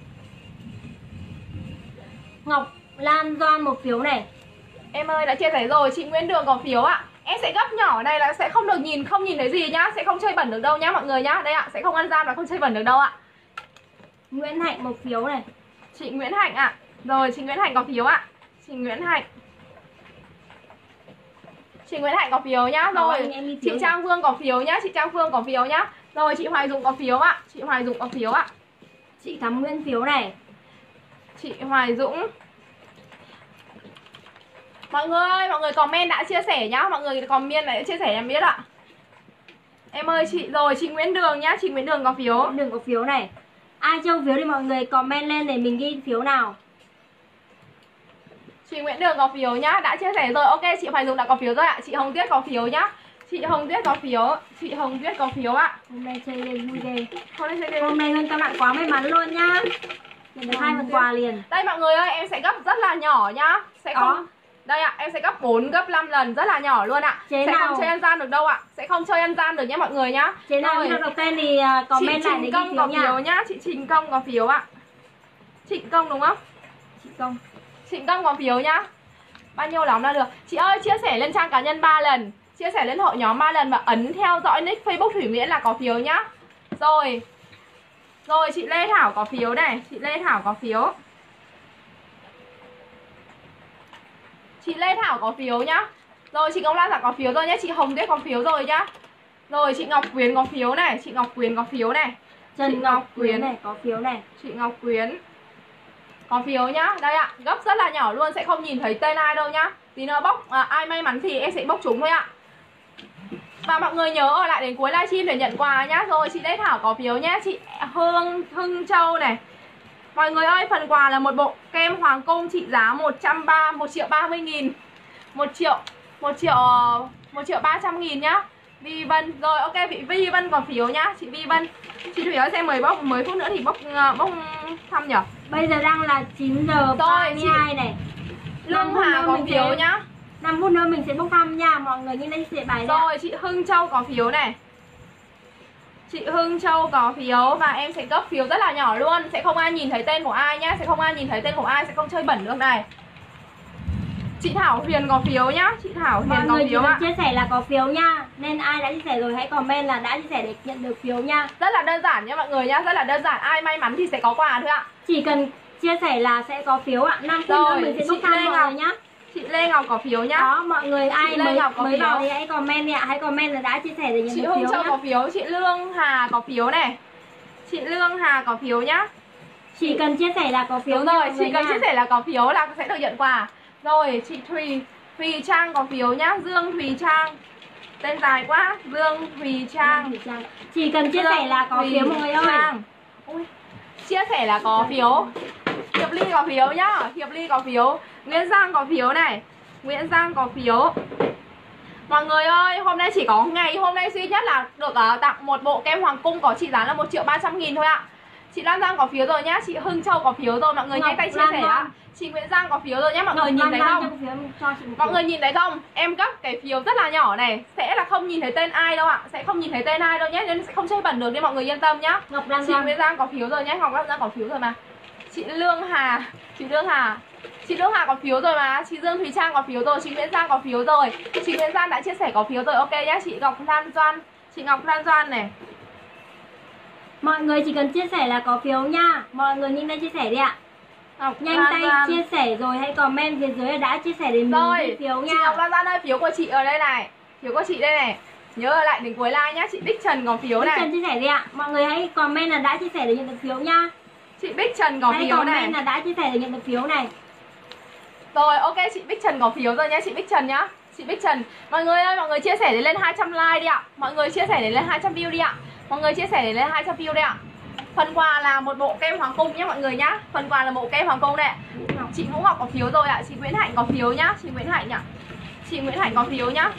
Ngọc Lan Doan một phiếu này. Em ơi đã chia sẻ rồi, chị Nguyễn Đường có phiếu ạ. Em sẽ gấp nhỏ này là sẽ không được nhìn, không nhìn thấy gì nhá. Sẽ không chơi bẩn được đâu nhá mọi người nhá. Đây ạ, sẽ không ăn gian và không chơi bẩn được đâu ạ. Nguyễn Hạnh một phiếu này. Chị Nguyễn Hạnh ạ. Rồi chị Nguyễn Hạnh có phiếu ạ. Chị Nguyễn Hạnh. Chị Nguyễn Hạnh có phiếu nhá. Rồi anh, chị Trang Phương có phiếu nhá. Chị Trang Phương có phiếu nhá. Rồi chị Hoài Dũng có phiếu ạ. Chị Hoài Dũng có phiếu ạ. Chị Thắm Nguyên phiếu này. Chị Hoài Dũng. Mọi người ơi, mọi người comment đã chia sẻ nhá. Mọi người comment này chia sẻ em biết ạ. Em ơi chị, rồi chị Nguyễn Đường nhá. Chị Nguyễn Đường có phiếu. Nguyễn Đường có phiếu này. Ai chưa phiếu thì mọi người comment lên để mình ghi phiếu nào. Chị Nguyễn Đường có phiếu nhá, đã chia sẻ rồi. Ok, chị Hoài Dũng đã có phiếu rồi ạ. Chị Hồng Tuyết có phiếu nhá. Chị Hồng Tuyết có phiếu. Chị Hồng Tuyết có phiếu ạ. Hôm nay chơi game vui ghê. Hôm nay chơi game. Hôm nay Hương Cam Nặng quá may mắn luôn nhá. Nhận được hai phần quà liền. Đây mọi người ơi, em sẽ gấp rất là nhỏ nhá. Sẽ không Đó. Đây ạ, em sẽ gấp bốn, gấp năm lần rất là nhỏ luôn ạ. Chế sẽ nào? Không chơi ăn gian được đâu ạ. Sẽ không chơi ăn gian được nhé mọi người nhá. Chế nào biết được tên thì comment chị lại để ghi Công phiếu có nha. Phiếu nhá. Chị Trình Công có phiếu ạ. Trịnh Công đúng không? Chị Công. Trịnh Công có phiếu nhá. Bao nhiêu lắm là được. Chị ơi chia sẻ lên trang cá nhân ba lần, chia sẻ lên hội nhóm ba lần và ấn theo dõi nick Facebook Thủy Nguyễn là có phiếu nhá. Rồi. Rồi chị Lê Thảo có phiếu này, chị Lê Thảo có phiếu. Chị Lê Thảo có phiếu nhá. Rồi chị Công Lan Dạ có phiếu rồi nhá. Chị Hồng Tuyết có phiếu rồi nhá. Rồi chị Ngọc Quyến có phiếu này. Chị Ngọc Quyến có phiếu này. Trần chị Ngọc Quyến này có phiếu này. Chị Ngọc Quyến có phiếu nhá. Đây ạ, gấp rất là nhỏ luôn. Sẽ không nhìn thấy tên ai đâu nhá. Tí nữa bốc à, ai may mắn thì em sẽ bốc chúng thôi ạ. Và mọi người nhớ ở lại đến cuối livestream để nhận quà nhá. Rồi chị Lê Thảo có phiếu nhá. Chị Hương Hưng Châu này. Mọi người ơi, phần quà là một bộ kem hoàng cung trị giá một trăm ba mươi, một triệu ba mươi nghìn. một triệu một triệu một triệu ba trăm nghìn nhá. Vi Vân. Rồi ok, chị Vi Vân có phiếu nhá. Chị Vi Vân. Chị Thủy ơi xem mười bốc mười phút nữa thì bốc bốc thăm nhỉ? Bây giờ đang là chín giờ ba mươi hai này. Lương Hà có phiếu sẽ... nhá. năm phút nữa mình sẽ bốc thăm nha. Mọi người nhanh lên chia sẻ bài ra. Rồi chị Hưng Châu có phiếu này. Chị Hưng Châu có phiếu và em sẽ cấp phiếu rất là nhỏ luôn. Sẽ không ai nhìn thấy tên của ai nhá. Sẽ không ai nhìn thấy tên của ai, sẽ không chơi bẩn được này. Chị Thảo Huyền có phiếu nhá. Chị Thảo Huyền có phiếu ạ. Chia sẻ là có phiếu nha. Nên ai đã chia sẻ rồi hãy comment là đã chia sẻ để nhận được phiếu nha. Rất là đơn giản nha mọi người nhá. Rất là đơn giản. Ai may mắn thì sẽ có quà thôi ạ. Chỉ cần chia sẻ là sẽ có phiếu ạ. năm phút nữa mình sẽ bốc thăm mọi người nhá. Chị Lê Ngọc có phiếu nhá. Đó, mọi người ai mới, mới vào thì hãy comment đi ạ. Hãy comment là đã chia sẻ để nhận chị được phiếu nhá. Chị Hương Châu có phiếu. Chị Lương Hà có phiếu này. Chị Lương Hà có phiếu nhá. Chỉ cần chia sẻ là có phiếu. Đúng rồi, chỉ cần chia sẻ là có phiếu là sẽ được nhận quà. Rồi, chị Thùy Thùy Trang có phiếu nhá. Dương Thùy Trang. Tên dài quá. Dương Thùy Trang. Dương Thùy Trang. Chỉ cần chia sẻ là có Thùy phiếu mọi người ơi. Ui, chia sẻ là có phiếu. Hiệp Ly có phiếu nhá. Hiệp Ly có phiếu. Nguyễn Giang có phiếu này. Nguyễn Giang có phiếu. Mọi người ơi, hôm nay chỉ có ngày hôm nay duy nhất là được uh, tặng một bộ kem Hoàng Cung có trị giá là một triệu ba trăm nghìn thôi ạ. Chị Lan Giang có phiếu rồi nhá. Chị Hưng Châu có phiếu rồi. Mọi người nhanh tay chia sẻ ạ. Chị Nguyễn Giang có phiếu rồi nhá. Mọi Ngọc người nhìn thấy không? Mọi người nhìn thấy không? Em cấp cái phiếu rất là nhỏ này. Sẽ là không nhìn thấy tên ai đâu ạ. Sẽ không nhìn thấy tên ai đâu nhé. Nên sẽ không chơi bẩn được nên mọi người yên tâm nhá. Ngọc Lan Chị Nguyễn Giang có phiếu rồi nhé. Ngọc Lan Giang có phiếu rồi mà. Chị Lương Hà. Chị Lương Hà Chị Lương Hà có phiếu rồi mà. Chị Dương Thùy Trang có phiếu rồi. Chị Nguyễn Giang có phiếu rồi. Chị Nguyễn Giang đã chia sẻ có phiếu rồi. Ok nhá. Chị Ngọc Lan Doan. Chị Ngọc Lan Doan này. Mọi người chỉ cần chia sẻ là có phiếu nha. Mọi người nhanh tay chia sẻ đi ạ. Ngọc nhanh tay Doan. Chia sẻ rồi hãy comment phía dưới là đã chia sẻ để mình rồi, phiếu nha. Chị Ngọc Lan Doan ơi, phiếu của chị ở đây này. Phiếu của chị đây này. Nhớ ở lại đến cuối like nhá. Chị Bích Trần có phiếu này. Bích Trần chia sẻ đi ạ. Mọi người hãy comment là đã chia sẻ để nhận được phiếu nha. Chị Bích Trần có hãy phiếu này. Hãy comment là đã chia sẻ để nhận được phiếu này. Rồi ok, chị Bích Trần có phiếu rồi nhá. Chị Bích Trần nhá. Chị Bích Trần. Mọi người ơi, mọi người chia sẻ để lên hai trăm like đi ạ. Mọi người chia sẻ để lên hai trăm view đi ạ. Mọi người chia sẻ để lên hai trăm view đi ạ. Phần quà là một bộ kem Hoàng Cung nhé mọi người nhá. Phần quà là bộ kem Hoàng Cung này. Chị Vũ Ngọc có phiếu rồi ạ. Chị Nguyễn Hạnh có phiếu nhá. Chị Nguyễn Hạnh nhá. Chị Nguyễn Hạnh có phiếu nhá.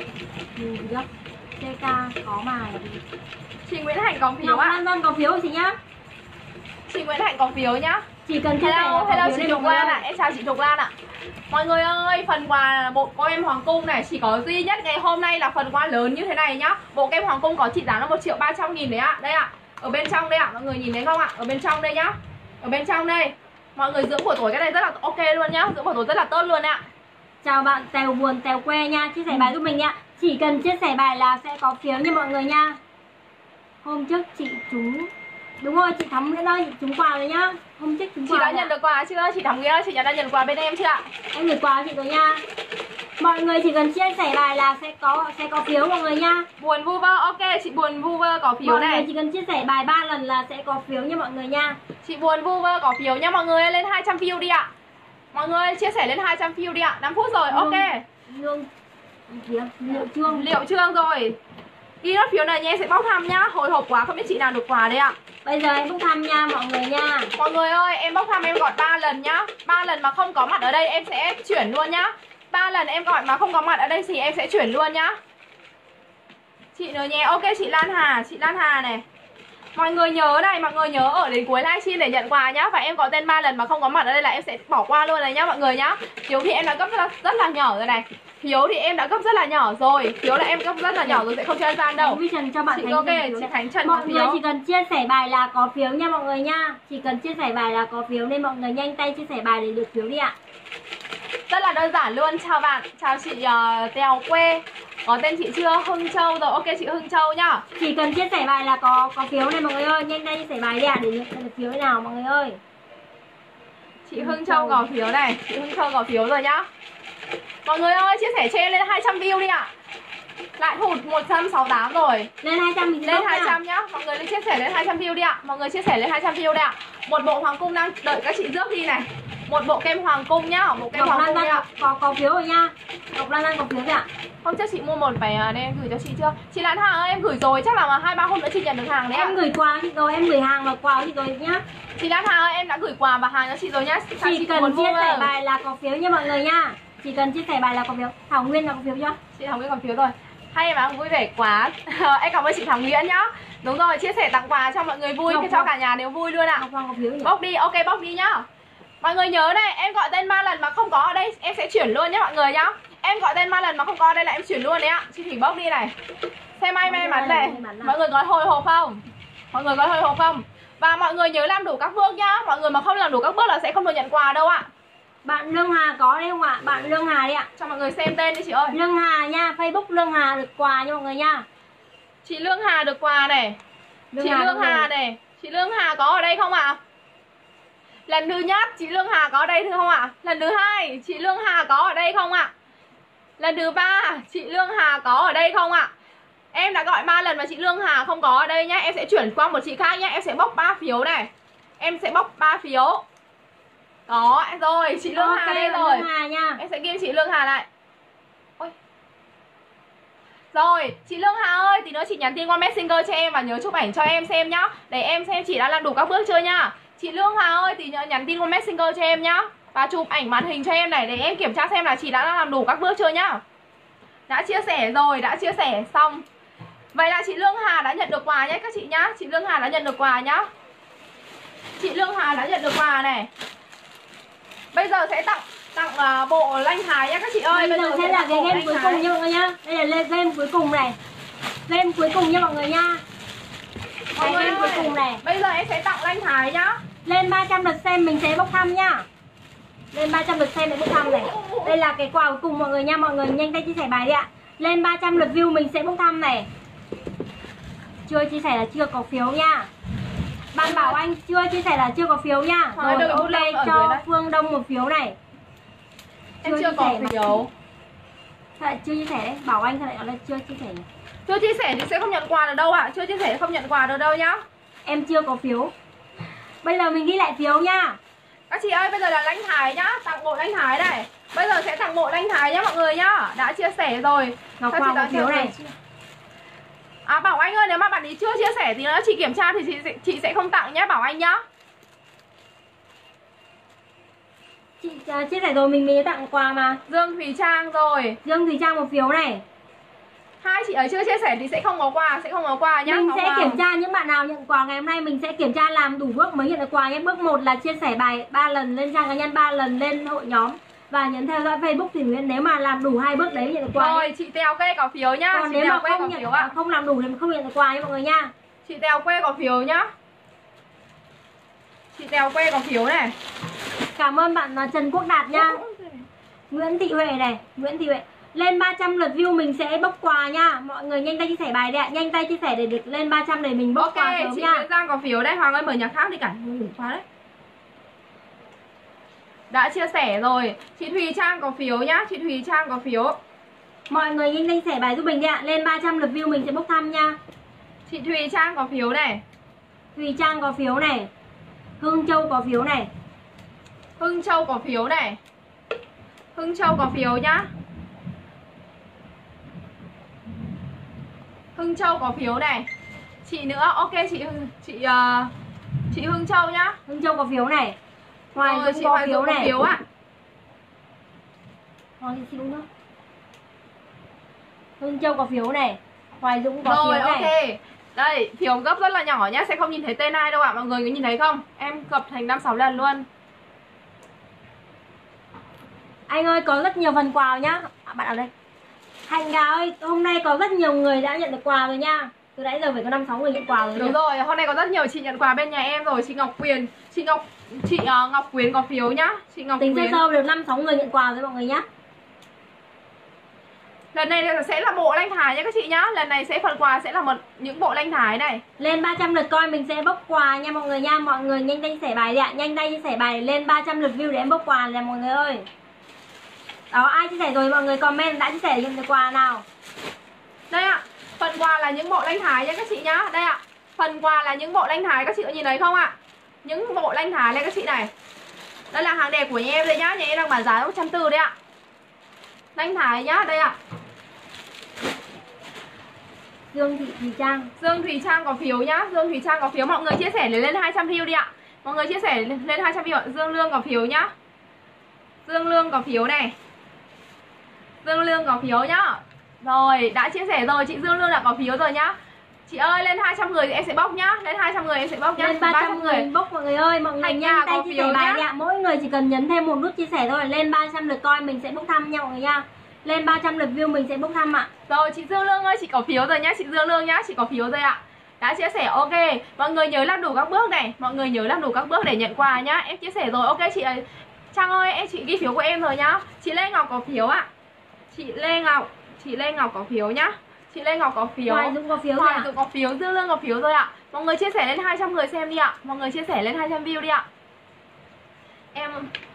đê ca có mà. Chị Nguyễn Hạnh có phiếu ạ. Lan Doan có phiếu chị nhá. Chị Nguyễn Hạnh có phiếu nhá. Chỉ cần chia sẻ hello, hello chị Thục Lan ạ. Em chào chị Thục Lan ạ. Mọi người ơi, phần quà là bộ kem Hoàng Cung này chỉ có duy nhất ngày hôm nay là phần quà lớn như thế này nhá. Bộ kem Hoàng Cung có trị giá là một triệu ba trăm nghìn đấy ạ. Đây ạ. Ở bên trong đây ạ, mọi người nhìn thấy không ạ? Ở bên trong đây nhá. Ở bên trong đây. Mọi người dưỡng buổi tối cái này rất là ok luôn nhá. Dưỡng buổi tối rất là tốt luôn ạ. Chào bạn Tèo Buồn Tèo Quê nha. Chia sẻ bài giúp mình ạ. Chỉ cần chia sẻ bài là sẽ có phiếu như mọi người nha. Hôm trước chị trúng. Đúng rồi, chị Thắm Nguyễn ơi, chị trúng quà rồi nhá. Hôm trước trúng quà. Chị đã nhận được quà chưa? Chị Thắm Nguyễn ơi, chị đã nhận quà bên em chưa ạ? Em gửi quà chị rồi nha. Mọi người chỉ cần chia sẻ bài là sẽ có sẽ có phiếu mọi người nha. Buồn vu vơ, ok, chị Buồn vu vơ có phiếu mọi này. Mọi người chỉ cần chia sẻ bài ba lần là sẽ có phiếu nha mọi người nha. Chị Buồn vu vơ có phiếu nha mọi người, lên hai trăm view đi ạ. Mọi người chia sẻ lên hai trăm view đi ạ. năm phút rồi, ok. Lương Liệu Trương. Liệu Trương rồi. Ghi nốt phiếu này nha, em sẽ bóc thăm nhá. Hồi hộp quá không biết chị nào được quà đây ạ. Bây giờ em bốc thăm nha mọi người nha. Mọi người ơi, em bốc thăm em gọi ba lần nhá. ba lần mà không có mặt ở đây em sẽ chuyển luôn nhá. ba lần em gọi mà không có mặt ở đây thì em sẽ chuyển luôn nhá. Chị nữa nhé. Ok chị Lan Hà, chị Lan Hà này. Mọi người nhớ này, mọi người nhớ ở đến cuối livestream để nhận quà nhá. Và em có tên ba lần mà không có mặt ở đây là em sẽ bỏ qua luôn này nhá mọi người nhá. Phiếu thì em đã cấp rất là, rất là nhỏ rồi này. Phiếu thì em đã cấp rất là nhỏ rồi. Phiếu là em cấp rất là nhỏ rồi, sẽ không cho gian đâu. Khánh Trần cho bạn chị Khánh ok, Trần chị Khánh Trần mọi có người phiếu. chỉ cần chia sẻ bài là có phiếu nha mọi người nha. Chỉ cần chia sẻ bài là có phiếu nên mọi người nhanh tay chia sẻ bài để được phiếu đi ạ. Rất là đơn giản luôn. Chào bạn, chào chị uh, Tèo Quê. Có tên chị chưa? Hưng Châu rồi. Ok chị Hưng Châu nhá. Chỉ cần chia sẻ bài là có có phiếu này mọi người ơi. Nhanh tay chia sẻ bài đi ạ để nhận được phiếu nào mọi người ơi. Chị Hưng Châu có phiếu này. Chị Hưng Châu có phiếu rồi nhá. Mọi người ơi, chia sẻ cho em lên hai trăm view đi ạ. Lại hụt một trăm sáu mươi tám rồi. Lên hai trăm mình lên hai trăm nhá. Mọi người lên chia sẻ lên hai trăm view đi ạ. Mọi người chia sẻ lên hai trăm view đi ạ. Một bộ Hoàng Cung đang đợi các chị rước đi này. Một bộ kem Hoàng Cung nhá. Bộ kem Ngọc Hoàng Lan Cung đi ạ. Có có phiếu rồi nha. Ngọc Lan Lan có phiếu rồi ạ. Hôm trước chị mua một phải nên em gửi cho chị chưa? Chị Lan Hà ơi, em gửi rồi, chắc là hai ba hôm nữa chị nhận được hàng đấy ạ. Em gửi quà chị rồi, em gửi hàng và quà chị rồi nhá. Chị Lan Hà ơi, em đã gửi quà và hàng cho chị rồi nhá. Chỉ, chỉ cần chia sẻ bài là có phiếu nha mọi người nha. Chỉ cần chia sẻ bài là có phiếu. Thảo Nguyên là có phiếu chưa? Chị Thảo Nguyên có phiếu rồi. Hay mà vui vẻ quá. Em cảm ơn chị Thảo Nguyễn nhá. Đúng rồi, chia sẻ tặng quà cho mọi người vui, cho cả nhà đều vui luôn ạ. À. Bóc đi, ok bóc đi nhá. Mọi người nhớ này, em gọi tên ba lần mà không có ở đây em sẽ chuyển luôn nhé mọi người nhá. Em gọi tên ba lần mà không có ở đây là em chuyển luôn đấy ạ. Chị Thủy bóc đi này. Xem ai may mắn này. Mọi người có hồi hộp không? Mọi người có hồi hộp không? Và mọi người nhớ làm đủ các bước nhá. Mọi người mà không làm đủ các bước là sẽ không được nhận quà đâu ạ. Bạn Lương Hà có đấy không ạ? Bạn Lương Hà đấy ạ. Cho mọi người xem tên đi chị ơi. Lương Hà nha, Facebook Lương Hà được quà nha mọi người nha. Chị Lương Hà được quà này. Lương chị Hà Lương Hà rồi. Này. Chị Lương Hà có ở đây không ạ? Lần thứ nhất chị Lương Hà có ở đây không ạ? Lần thứ hai chị Lương Hà có ở đây không ạ? Lần thứ ba chị Lương Hà có ở đây không ạ? Em đã gọi ba lần mà chị Lương Hà không có ở đây nhá. Em sẽ chuyển qua một chị khác nhá. Em sẽ bóc ba phiếu này. Em sẽ bóc ba phiếu. Có rồi, chị Lương okay, Hà đây rồi. Hà nha. Em sẽ ghi chị Lương Hà lại. Ôi. Rồi, chị Lương Hà ơi, tí nữa chị nhắn tin qua Messenger cho em và nhớ chụp ảnh cho em xem nhá. Để em xem chị đã làm đủ các bước chưa nhá. Chị Lương Hà ơi, tí nữa nhắn tin qua Messenger cho em nhá. Và chụp ảnh màn hình cho em này để em kiểm tra xem là chị đã làm đủ các bước chưa nhá. Đã chia sẻ rồi, đã chia sẻ xong. Vậy là chị Lương Hà đã nhận được quà nhé các chị nhá. Chị Lương Hà đã nhận được quà nhá. Chị Lương Hà đã nhận được quà này. Bây giờ sẽ tặng tặng uh, bộ lanh thái nhá các chị ơi. Bây, Bây giờ, giờ sẽ là cái game cuối thái. cùng nha mọi người nhá. Đây là game cuối cùng này. Game cuối cùng nha mọi người nha. Mọi người game cuối cùng này. Bây giờ em sẽ tặng lanh thái nhá. Lên ba trăm lượt xem mình sẽ bốc thăm nhá. Lên ba trăm lượt xem để bốc thăm này. Đây là cái quà cuối cùng mọi người nha. Mọi người nhanh tay chia sẻ bài đi ạ. Lên ba trăm lượt view mình sẽ bốc thăm này. Chưa chia sẻ là chưa có phiếu nha. Bạn Bảo Anh chưa chia sẻ là chưa có phiếu nha. Rồi, rồi ok cho Phương Đông một phiếu này. Em chưa, chưa có phiếu. Sao lại chưa chia sẻ đấy? Bảo Anh sao lại nói là chưa chia sẻ nhỉ? Chưa chia sẻ thì sẽ không nhận quà được đâu ạ. À. Chưa chia sẻ không nhận quà được đâu nhá. Em chưa có phiếu. Bây giờ mình ghi lại phiếu nha. Các chị ơi, bây giờ là lanh thái nhá. Tặng bộ lanh thái này. Bây giờ sẽ tặng bộ lanh thái nhá mọi người nhá. Đã chia sẻ rồi. Ngọc Hoàng một phiếu này. À Bảo Anh ơi, nếu mà bạn ấy chưa chia sẻ thì nữa chị kiểm tra thì chị, chị sẽ không tặng nhé Bảo Anh nhá. Chị uh, chia sẻ rồi mình mới tặng quà mà. Dương Thùy Trang rồi. Dương Thùy Trang một phiếu này. Hai chị ấy chưa chia sẻ thì sẽ không có quà, sẽ không có quà nhá. Mình Ngọc sẽ Hoàng. kiểm tra những bạn nào nhận quà ngày hôm nay, mình sẽ kiểm tra làm đủ bước mới nhận được quà nhé. Bước một là chia sẻ bài ba lần lên trang cá nhân, ba lần lên hội nhóm và nhấn theo dõi Facebook thì nếu mà làm đủ hai bước đấy nhận được quà. Rồi, chị Tèo Quê có phiếu nhá. Còn chị nếu Tèo mà Quê không có nhận, phiếu ạ. không làm đủ thì không nhận được quà nha mọi người nha. Chị Tèo Quê có phiếu nhá. Chị Tèo Quê có phiếu này. Cảm ơn bạn Trần Quốc Đạt nha. Nguyễn Thị Huệ này, Nguyễn Thị Huệ. Lên ba trăm lượt view mình sẽ bốc quà nha. Mọi người nhanh tay chia sẻ bài đi ạ. Nhanh tay chia sẻ để được lên ba trăm để mình bốc okay, quà sớm nha. Ok, chị Giang có phiếu đấy. Hoàng ơi mở nhạc khác đi cả. Ngủ quá đấy. Đã chia sẻ rồi. Chị Thùy Trang có phiếu nhá. Chị Thùy Trang có phiếu. Mọi người nhanh tay chia sẻ bài giúp mình đi ạ. Lên ba trăm lượt view mình sẽ bốc thăm nha. Chị Thùy Trang có phiếu này. Thùy Trang có phiếu này. Hương Châu có phiếu này. Hưng Châu có phiếu này. Hưng Châu có phiếu nhá. Hưng Châu có phiếu này. Chị nữa, ok chị chị uh, chị Hưng Châu nhá. Hưng Châu có phiếu này. Hoài Rồi, Dung chị có Hoài phiếu Dung này. có phiếu ạ. Hoài chị đúng không? Hưng Châu có phiếu này. Hoài Dũng có rồi, phiếu này. Ok. Đây, phiếu gấp rất là nhỏ nhá, sẽ không nhìn thấy tên ai đâu ạ. Mọi người có nhìn thấy không? Em gập thành năm sáu lần luôn. Anh ơi, có rất nhiều phần quà nhá. À, bạn ở đây. Hạnh Gà ơi, hôm nay có rất nhiều người đã nhận được quà rồi nha. Từ nãy giờ phải có năm sáu người nhận quà rồi. Đúng rồi, hôm nay có rất nhiều chị nhận quà bên nhà em rồi. Chị Ngọc Quyền, chị Ngọc chị uh, Ngọc Quyến có phiếu nhá. Chị Ngọc Tính Quyến. sơ sơ được năm sáu người nhận quà rồi mọi người nhá. Lần này sẽ là bộ lanh thái nha các chị nhá. Lần này sẽ phần quà sẽ là một những bộ lanh thái này. Lên ba trăm lượt coi mình sẽ bốc quà nha mọi người nha. Mọi người nhanh tay chia sẻ bài đi ạ. Nhanh tay chia sẻ bài lên ba trăm lượt view để em bốc quà nè mọi người ơi. Đó, ai chia sẻ rồi mọi người comment đã chia sẻ nhận được quà nào. Đây ạ, phần quà là những bộ lanh thái nha các chị nhá. Đây ạ, phần quà là những bộ lanh thái, các chị có nhìn thấy không ạ? Những bộ lanh thái này các chị này. Đây là hàng đẹp của nhà em đây nhá. Nhà em đang bán giá một trăm bốn mươi đấy ạ. Lanh thái nhá, đây ạ. Dương Thị Thùy Trang. Dương Thùy Trang có phiếu nhá. Dương Thùy Trang có phiếu. Mọi người chia sẻ để lên hai trăm view đi ạ. Mọi người chia sẻ lên hai trăm view ạ. Dương Lương có phiếu nhá. Dương Lương có phiếu này. Dương Lương có phiếu nhá. Rồi, đã chia sẻ rồi, chị Dương Lương đã có phiếu rồi nhá. Chị ơi, lên hai trăm người thì em sẽ bốc nhá. Lên hai trăm người em sẽ bốc nhá. Lên ba trăm người bốc mọi người ơi. Mọi người Thành nhanh nhà tay có chia phiếu sẻ bài nhá. đi ạ. Mỗi người chỉ cần nhấn thêm một nút chia sẻ thôi. Lên ba trăm lượt coi mình sẽ bốc thăm nha mọi người nha. Lên ba trăm lượt view mình sẽ bốc thăm ạ. Rồi, chị Dương Lương ơi, chị có phiếu rồi nhá. Chị Dương Lương nhá, chị có phiếu rồi ạ. Đã chia sẻ, ok. Mọi người nhớ làm đủ các bước này. Mọi người nhớ làm đủ các bước để nhận quà nhá. Em chia sẻ rồi, ok chị ơi. Trang ơi, em chị ghi phiếu của em rồi nhá. Chị Lê Ngọc có phiếu ạ. Chị Lê Ngọc, chị Lê Ngọc có phiếu nhá. Chị Lê Ngọc có phiếu. Hoài Dũng có phiếu rồi Hoài ạ. Dũng có phiếu, Dương Lương có phiếu rồi ạ. Mọi người chia sẻ lên hai trăm người xem đi ạ. Mọi người chia sẻ lên hai trăm view đi ạ. Em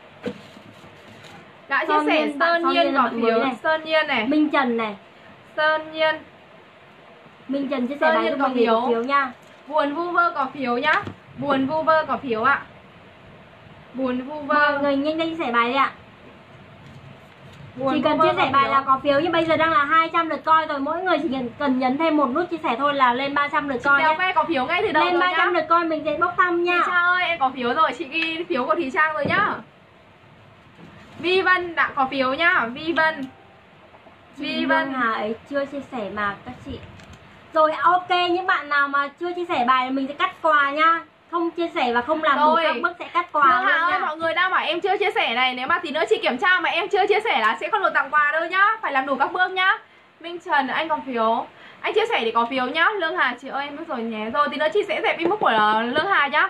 đã chia Sơn sẻ Nhiên, bạn Sơn Sơn Nhiên Nhiên có là bạn phiếu, mới này. Sơn Nhiên này, Minh Trần này. Sơn Nhiên, Minh Trần chia sẻ Sơn bài Nhiên giúp có mình để phiếu. có phiếu nha. Buồn vu vơ có phiếu nhá. Buồn vu vơ có phiếu ạ. Buồn vu Mọi vơ. người nhanh tay chia sẻ bài đi ạ. Buồn Chỉ vu cần vơ chia có sẻ bài phiếu. là có phiếu. Nhưng bây giờ đang là hai trăm lượt coi rồi. Mỗi người chỉ cần, cần nhấn thêm một nút chia sẻ thôi là lên ba trăm lượt Chị coi Béo nhé. Que có phiếu ngay từ đầu Lên rồi ba trăm nhá. lượt coi mình sẽ bốc thăm nha. Thùy Trang ơi, em có phiếu rồi, chị ghi phiếu của Thùy Trang rồi nhá. Vi Vân đã có phiếu nhá, Vi Vân. Chị Vi Lương Vân. Hà ấy chưa chia sẻ mà các chị. Rồi ok, những bạn nào mà chưa chia sẻ bài mình sẽ cắt quà nha. Không chia sẻ và không làm đủ Rồi. các bước sẽ cắt Lương quà Hà luôn ơi, nha. mọi người đang bảo em chưa chia sẻ này. Nếu mà tí nữa chị kiểm tra mà em chưa chia sẻ là sẽ không được tặng quà đâu nhá. Phải làm đủ các bước nhá. Minh Trần, anh có phiếu. Anh chia sẻ thì có phiếu nhá. Lương Hà, chị ơi em biết rồi nhé. Rồi tí nữa chị sẽ dẹp inbox của Lương Hà nhá.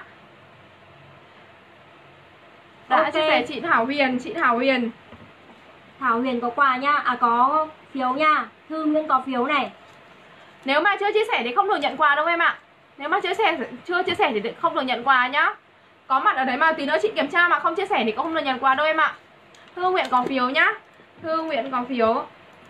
Đã Ok. chia sẻ chị Thảo Huyền, chị Thảo Huyền. Thảo Huyền có quà nha. À có phiếu nha. Thư Nguyễn có phiếu này. Nếu mà chưa chia sẻ thì không được nhận quà đâu em ạ. Nếu mà chia sẻ chưa chia sẻ thì không được nhận quà nhá. Có mặt ở đấy mà tí nữa chị kiểm tra mà không chia sẻ thì cũng không được nhận quà đâu em ạ. Thư Nguyện có phiếu nhá. Thư Nguyện có phiếu.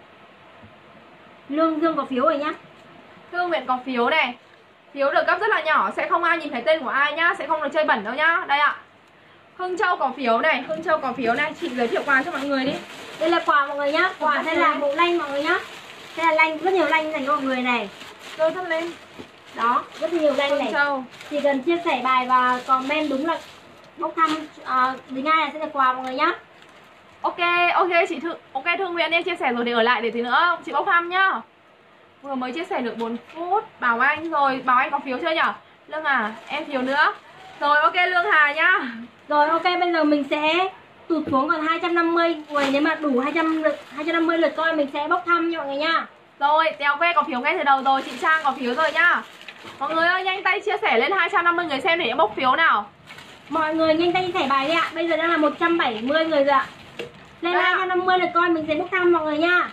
Lương Dương có phiếu rồi nhá. Thư Nguyện có phiếu này. Phiếu được cấp rất là nhỏ, sẽ không ai nhìn thấy tên của ai nhá, sẽ không được chơi bẩn đâu nhá. Đây ạ. Hưng Châu có phiếu này, Hưng Châu có phiếu này, chị giới thiệu quà cho mọi người đi. Đây là quà mọi người nhá. Quà Cảm đây ơn là em. bộ lanh mọi người nhá. Đây là lanh, rất nhiều lanh dành cho mọi người này. Rồi thắt lên. Đó, rất nhiều lanh Hưng này. Châu. Chỉ cần chia sẻ bài và comment đúng là bốc thăm à, đến ngay là sẽ được quà mọi người nhá. Ok, ok chị Thư, ok Thư Nguyện em chia sẻ rồi để ở lại để tí nữa chị bốc thăm nhá. Vừa mới chia sẻ được bốn phút. Bảo Anh rồi, Bảo Anh có phiếu chưa nhở? Lương à, em phiếu nữa. Rồi ok Lương Hà nhá. Rồi ok, bây giờ mình sẽ tụt xuống còn hai trăm năm mươi người. Nếu mà đủ hai trăm lượt, hai trăm năm mươi lượt coi mình sẽ bốc thăm nha mọi người nha. Rồi, Tèo Que có phiếu ngay từ đầu rồi, chị Trang có phiếu rồi nhá. Mọi người ơi, nhanh tay chia sẻ lên hai trăm năm mươi người xem để em bốc phiếu nào. Mọi người nhanh tay chia sẻ bài đi ạ. Bây giờ đang là một trăm bảy mươi người rồi ạ. Lên Đấy ạ. hai trăm năm mươi lượt coi mình sẽ bốc thăm mọi người nha.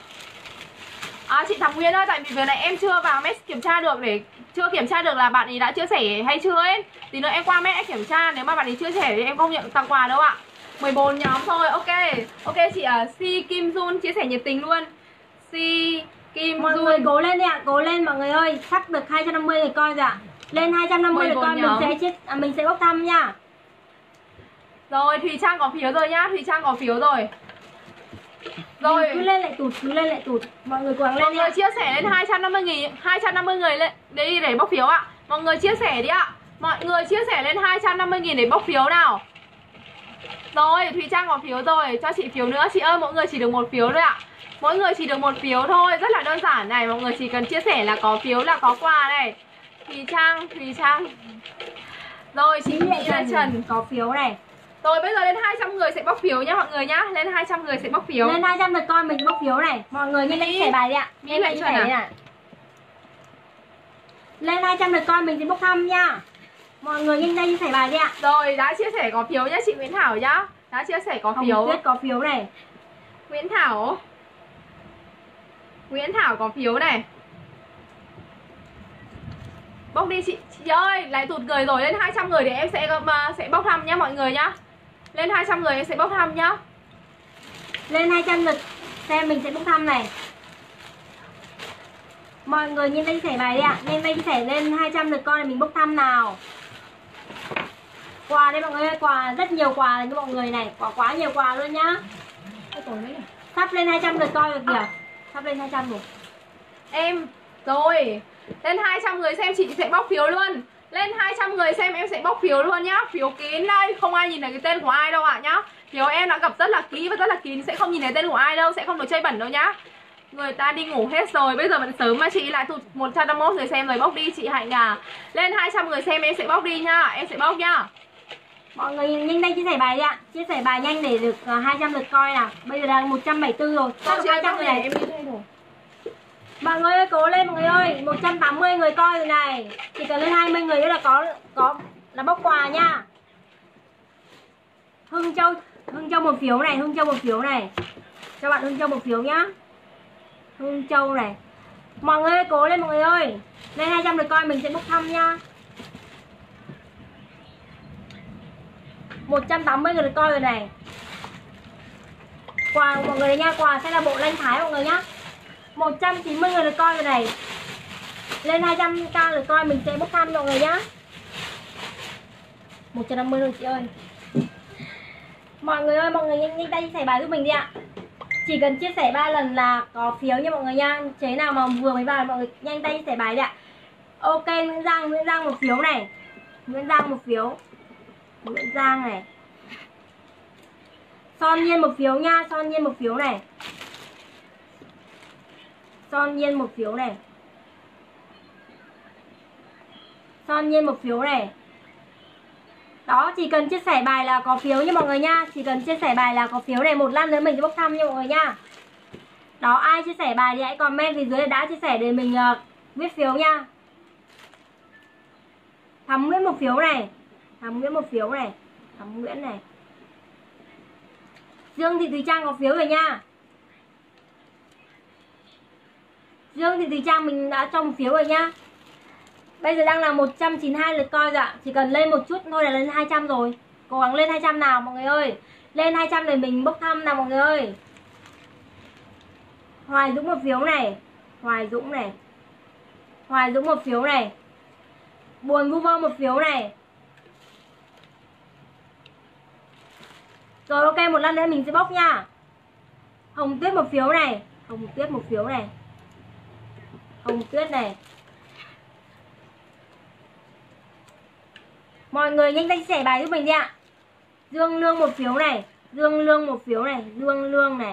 À chị Thảo Nguyên ơi, tại vì việc này em chưa vào mét kiểm tra được để chưa kiểm tra được là bạn ấy đã chia sẻ hay chưa ấy. Tí nữa em qua mét kiểm tra, nếu mà bạn ấy chưa sẻ thì em không nhận tặng quà đâu ạ. mười bốn nhóm thôi, ok. Ok chị à, Si Kim Jun chia sẻ nhiệt tình luôn. Si Kim Mọi người Jun. cố lên đi ạ, cố lên mọi người ơi. Sắp được hai trăm năm mươi người coi rồi ạ. Lên hai trăm năm mươi lượt mười bốn coi mình nhóm. sẽ chết à, mình sẽ bốc thăm nha. Rồi, Thùy Trang có phiếu rồi nhá, Thùy Trang có phiếu rồi. Rồi. Cứ lên lại tụt, cứ lên lại tụt. Mọi người cố gắng Mọi lên đi người ạ. chia sẻ lên hai trăm năm mươi nghìn, hai trăm năm mươi người lên để để bốc phiếu ạ. Mọi người chia sẻ đi ạ. Mọi người chia sẻ lên hai trăm năm mươi nghìn để bốc phiếu nào. Rồi, Thùy Trang có phiếu rồi, cho chị phiếu nữa. Chị ơi, mỗi người chỉ được một phiếu thôi ạ. Mỗi người chỉ được một phiếu thôi, rất là đơn giản này. Mọi người chỉ cần chia sẻ là có phiếu là có quà này. Thùy Trang, Thùy Trang. Rồi, chị Mỹ Lệ Mỹ Lệ Trần Trần. có phiếu này. Rồi, bây giờ lên hai trăm người sẽ bốc phiếu nhá mọi người nhá. Lên hai trăm người sẽ bốc phiếu. Lên hai trăm lượt coi mình bốc phiếu này. Mọi người nhanh tay Mỹ- chia sẻ bài đi ạ. Mỹ Nhanh tay Lệ chia Trần sẻ à? đi ạ. Lên hai trăm lượt coi mình sẽ bốc thăm nha. Mọi người nhanh tay chia sẻ bài đi ạ. Rồi, đã chia sẻ có phiếu nhá chị Nguyễn Thảo nhá. Đã chia sẻ có Hồng phiếu. Tuyết có phiếu này. Nguyễn Thảo. Nguyễn Thảo có phiếu này. Bốc đi chị. Chị ơi, lại tụt người rồi, lên hai trăm người để em sẽ mà sẽ bốc thăm nhá mọi người nhá. Lên hai trăm người em sẽ bốc thăm nhá. Lên hai trăm lượt xem mình sẽ bốc thăm này. Mọi người nhanh tay chia sẻ bài đi ạ. Nhanh tay chia sẻ lên hai trăm lượt coi là mình bốc thăm nào. Quà đây mọi người ơi, quà rất nhiều quà dành cho mọi người này, quà quá nhiều quà luôn nhá. Sắp lên hai trăm lượt coi rồi kìa. Sắp lên hai trăm rồi. Em rồi. Lên hai trăm người xem chị sẽ bốc phiếu luôn. Lên hai trăm người xem em sẽ bốc phiếu luôn nhá. Phiếu kín đây, không ai nhìn thấy cái tên của ai đâu ạ nhá. Phiếu em đã gặp rất là kỹ và rất là kín, sẽ không nhìn thấy tên của ai đâu, sẽ không được chơi bẩn đâu nhá. Người ta đi ngủ hết rồi, bây giờ vẫn sớm mà chị lại tụt một trăm năm mươi mốt người xem rồi, bốc đi chị Hạnh à. Lên hai trăm người xem em sẽ bốc đi nhá, em sẽ bốc nhá. Mọi người nhanh tay chia sẻ bài đi ạ. Chia sẻ bài nhanh để được uh, hai trăm lượt coi nào. Bây giờ đang một trăm bảy mươi tư rồi. Sắp hai trăm người này. Em đi thay đổi. Mọi người ơi, cố lên mọi người ơi. một trăm tám mươi người coi rồi này. Chỉ cần lên hai mươi người nữa là có có là bốc quà nha. Hưng Châu, Hưng Châu một phiếu này, Hưng Châu một phiếu này. Cho bạn Hưng Châu một phiếu nhá. Hưng Châu này. Mọi người ơi, cố lên mọi người ơi. Lên hai trăm lượt coi mình sẽ bốc thăm nha. một trăm tám mươi người được coi rồi này. Quà của mọi người này nha, quà sẽ là bộ lanh thái mọi người nhá. một trăm chín mươi người được coi rồi này. Lên hai trăm k được coi mình sẽ bốc thăm mọi người nhá. một trăm năm mươi rồi chị ơi. Mọi người ơi, mọi người nhanh, nhanh tay chia sẻ bài giúp mình đi ạ. Chỉ cần chia sẻ ba lần là có phiếu nha mọi người nha. Chế nào mà vừa mới vào mọi người nhanh tay chia sẻ bài đi ạ. Ok, Nguyễn Giang, Nguyễn Giang một phiếu này. Nguyễn Giang một phiếu. Nguyễn Giang này. Son Nhiên một phiếu nha, Son Nhiên một phiếu này. Son Nhiên một phiếu này. Son Nhiên một phiếu này. Đó, chỉ cần chia sẻ bài là có phiếu nha mọi người nha. Chỉ cần chia sẻ bài là có phiếu này. Một lát nữa mình sẽ bốc thăm nha mọi người nha. Đó, ai chia sẻ bài thì hãy comment phía dưới đã chia sẻ để mình uh, viết phiếu nha. Thắm Nguyễn một phiếu này. Thắm Nguyễn một phiếu này. Thắm Nguyễn này. Dương Thị Thùy Trang có phiếu rồi nha. Dương Thị Thùy Trang mình đã cho một phiếu rồi nha. Bây giờ đang là một trăm chín mươi hai lượt coi rồi ạ. Chỉ cần lên một chút thôi là lên hai trăm rồi. Cố gắng lên hai trăm nào mọi người ơi. Lên hai trăm để mình bốc thăm nào mọi người ơi. Hoài Dũng một phiếu này. Hoài Dũng này. Hoài Dũng một phiếu này. Buồn Vu Vơ một phiếu này. Rồi ok, một lần nữa mình sẽ bốc nha. Hồng Tuyết một phiếu này. Hồng Tuyết một phiếu này. Hồng Tuyết này. Mọi người nhanh tay chia sẻ bài giúp mình đi ạ. Dương Lương một phiếu này. Dương Lương một phiếu này. Dương Lương này.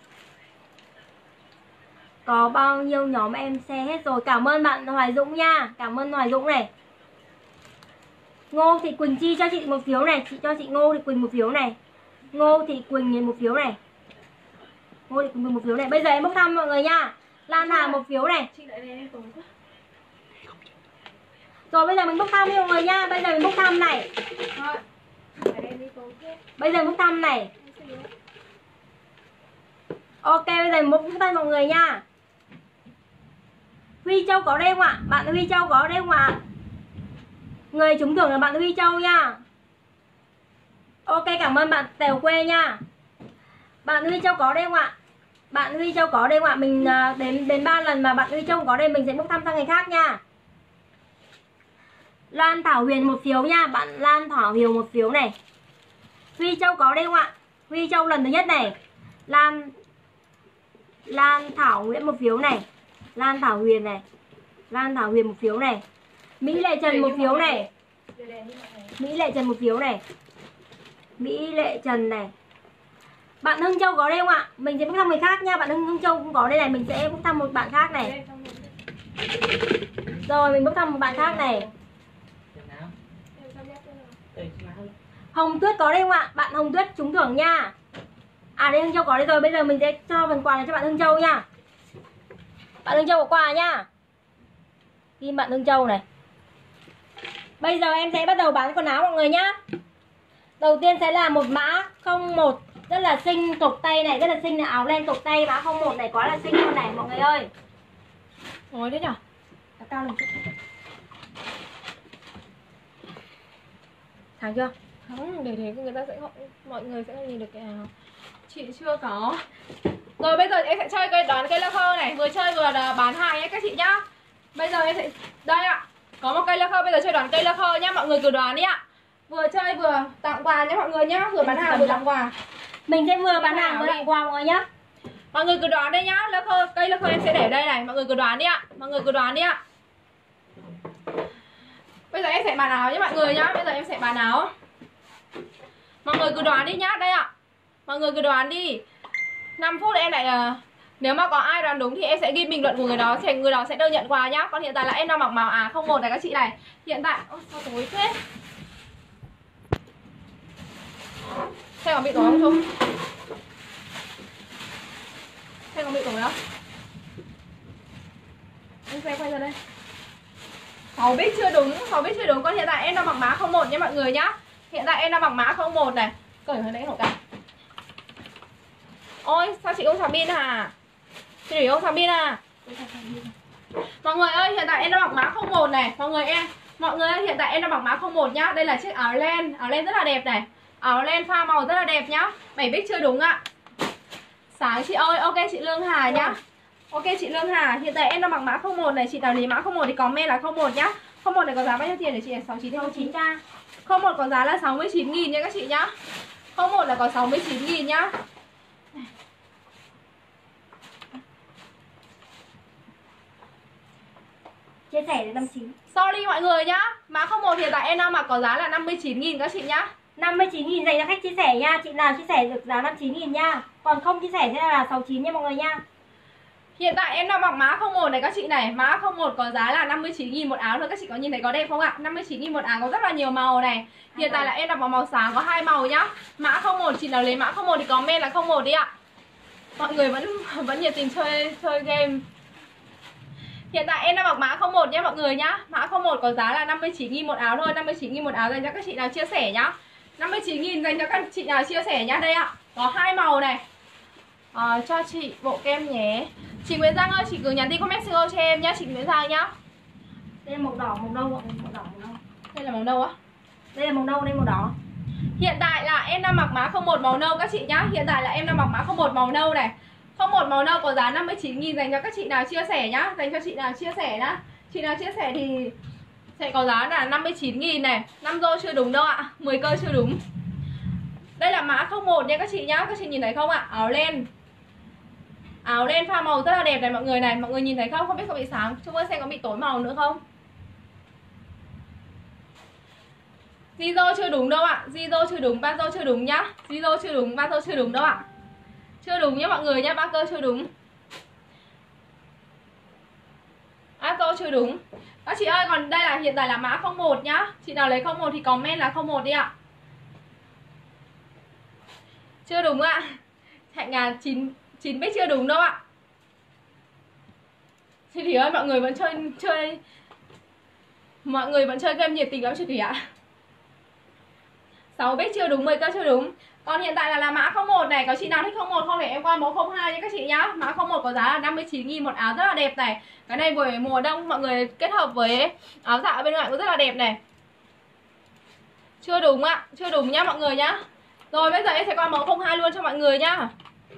Có bao nhiêu nhóm em share hết rồi. Cảm ơn bạn Hoài Dũng nha. Cảm ơn Hoài Dũng này. Ngô Thị Quỳnh Chi cho chị một phiếu này. Chị cho chị Ngô Thị Quỳnh một phiếu này. Ngô Thị Quỳnh một phiếu này. Ngô Thị Quỳnh một phiếu này. Bây giờ em bốc thăm mọi người nha. Lan Hà một phiếu này. Rồi bây giờ mình bốc thăm đi mọi người nha. Bây giờ mình bốc thăm này. Bây giờ bốc thăm này. Ok, bây giờ mình bốc thăm mọi người nha. Huy Châu có đây không ạ? Bạn Huy Châu có đây không ạ? Người trúng thưởng là bạn Huy Châu nha. Ok, cảm ơn bạn Tèo Quê nha. Bạn Huy Châu có đây không ạ? Bạn Huy Châu có đây không ạ? Mình uh, đến đến ba lần mà bạn Huy Châu có đây mình sẽ bốc thăm sang người khác nha. Lan Thảo Huyền một phiếu nha. Bạn Lan Thảo Huyền một phiếu này. Huy Châu có đây không ạ? Huy Châu lần thứ nhất này. Lan Lan Thảo Nguyễn một phiếu này. Lan Thảo Huyền này. Lan Thảo Huyền một phiếu này. Mỹ Lệ Trần một phiếu này. Mỹ Lệ Trần một phiếu này. Mỹ Lệ Trần này. Bạn Hưng Châu có đây không ạ? Mình sẽ bốc thăm người khác nha. Bạn Hưng, Hưng Châu cũng có đây này. Mình sẽ bốc thăm một bạn khác này. Rồi mình bốc thăm một bạn khác này. Hồng Tuyết có đây không ạ? Bạn Hồng Tuyết trúng thưởng nha. À đây Hưng Châu có đây rồi. Bây giờ mình sẽ cho phần quà này cho bạn Hưng Châu nha. Bạn Hưng Châu có quà nha. Kim bạn Hưng Châu này. Bây giờ em sẽ bắt đầu bán quần áo mọi người nhá. Đầu tiên sẽ là một mã không một. Rất là xinh, cộc tay này. Rất là xinh là áo len cộc tay. Mã không một này quá là xinh luôn này mọi người ơi. Ngồi đấy nhở. Cao lên chút. Thắng chưa? Không, để thế người ta sẽ không, mọi người sẽ không nhìn được cái áo. Chị chưa có. Rồi bây giờ em sẽ chơi cây đoán cây lơ khơ này. Vừa chơi vừa bán hàng nhé các chị nhá. Bây giờ em sẽ, đây ạ, có một cây lơ khơ. Bây giờ chơi đoán cây lơ khơ nhá. Mọi người cứ đoán đi ạ. Vừa chơi vừa tặng quà nhé mọi người nhá. Vừa bán hàng vừa tặng quà. Mình sẽ vừa bán hàng vừa tặng quà mọi người nhá. Mọi người cứ đoán đây nhá. Lơ khơ, cây lơ khơ em sẽ để đây này. Mọi người cứ đoán đi ạ. Mọi người cứ đoán đi ạ. Bây giờ em sẽ bán áo nhé mọi người nhá. Bây giờ em sẽ bán áo. Mọi người cứ đoán đi nhá. Đây ạ. Mọi người cứ đoán đi. năm phút em lại uh, Nếu mà có ai đoán đúng thì em sẽ ghi bình luận của người đó, thì người đó sẽ được nhận quà nhá. Còn hiện tại là em đang mặc màu Á không một này các chị này. Hiện tại, ôi sao tối thế. Xem có bị tối không Trung? Xem có bị tối không? Anh xem quay ra đây. sáu bích chưa đúng, sáu bích chưa đúng. Còn hiện tại em đang mặc mã không một nha mọi người nhá. Hiện tại em đang mặc mã không một này. Cởi hơi nãy nổ cả. Ôi sao chị không sạc pin à? Chị để không sạc pin à? Mọi người ơi, hiện tại em đang mặc mã không một này. Mọi người em, mọi người ơi, hiện tại em đang mặc mã không một nhá. Đây là chiếc áo len, áo len rất là đẹp này. Áo len pha màu rất là đẹp nhá. bảy bích chưa đúng ạ. Sáng chị ơi, ok chị Lương Hà nhá. Ok chị Lương Hà, hiện tại em đang mặc mã không một này, chị nào lấy mã không một thì comment là không một nhá. không một này có giá bao nhiêu tiền để chị? sáu mươi chín hay sáu mươi chín k? không một có giá là sáu mươi chín nghìn nha các chị nhá. không một là có sáu mươi chín nghìn nhá. Chia sẻ đến năm mươi chín. Sorry mọi người nhá. Mã không một hiện tại em đang mặc có giá là năm mươi chín nghìn các chị nhá. năm mươi chín nghìn dành cho khách chia sẻ nha. Chị nào chia sẻ được giá năm mươi chín nghìn nha. Còn không chia sẻ sẽ là sáu mươi chín nha mọi người nha. Hiện tại em đang mặc mã không một này các chị này. Mã không một có giá là năm mươi chín nghìn một áo thôi. Các chị có nhìn thấy có đẹp không ạ? năm mươi chín nghìn một áo có rất là nhiều màu này. Hiện tại là em đang mặc màu sáng có hai màu nhá. Mã không một, chị nào lấy mã không một thì comment là không một đi ạ. Mọi người vẫn vẫn nhiệt tình chơi chơi game. Hiện tại em đang mặc mã không một nhé mọi người nhá. Mã không một có giá là năm mươi chín nghìn một áo thôi. năm mươi chín nghìn một áo dành cho các chị nào chia sẻ nhá. năm mươi chín nghìn dành cho các chị nào chia sẻ nhá. Đây ạ, có hai màu này. à, Cho chị bộ kem nhé. Chị Nguyễn Giang ơi, chị cứ nhắn tin comment cho em nhá. Chị Nguyễn Giang nhá. Đây là màu đỏ, màu nâu, màu đỏ, màu nâu. Đây là màu nâu á? Đây là màu nâu, đây màu đỏ. Hiện tại là em đang mặc mã không một màu nâu các chị nhá. Hiện tại là em đang mặc mã không một màu nâu này. không một màu nâu có giá năm mươi chín nghìn dành cho các chị nào chia sẻ nhá. Dành cho chị nào chia sẻ nhá. Chị nào chia sẻ thì sẽ có giá là năm mươi chín nghìn này. năm rô chưa đúng đâu ạ. mười cơ chưa đúng. Đây là mã không một nha các chị nhá. Các chị nhìn thấy không ạ? Áo len. Áo len pha màu rất là đẹp này mọi người này. Mọi người nhìn thấy không? Không biết có bị sáng. Chúng ơi xem có bị tối màu nữa không? Zero chưa đúng đâu ạ. Zero chưa đúng, ba rô chưa đúng nhá. Zero chưa đúng, ba rô chưa đúng đâu ạ. Chưa đúng nhá mọi người nhá, ba cơ chưa đúng. Azo chưa đúng. Các chị ơi, còn đây là hiện tại là mã không một nhá. Chị nào lấy không một thì comment là không một đi ạ. Chưa đúng ạ. Hạnh ngàn chín chín bích chưa đúng đâu ạ. Chị Thủy ơi, mọi người vẫn chơi chơi mọi người vẫn chơi game nhiệt tình lắm chị Thủy ạ. sáu bích chưa đúng, mười cơ chưa đúng. Còn hiện tại là, là mã không một này. Có chị nào thích không một không để em qua mẫu không hai nha các chị nhá. Mã không một có giá là năm mươi chín nghìn một áo rất là đẹp này. Cái này buổi mùa đông mọi người kết hợp với áo dạ ở bên ngoài cũng rất là đẹp này. Chưa đúng ạ, chưa đúng nhá mọi người nhá. Rồi bây giờ em sẽ qua mẫu không hai luôn cho mọi người nhá.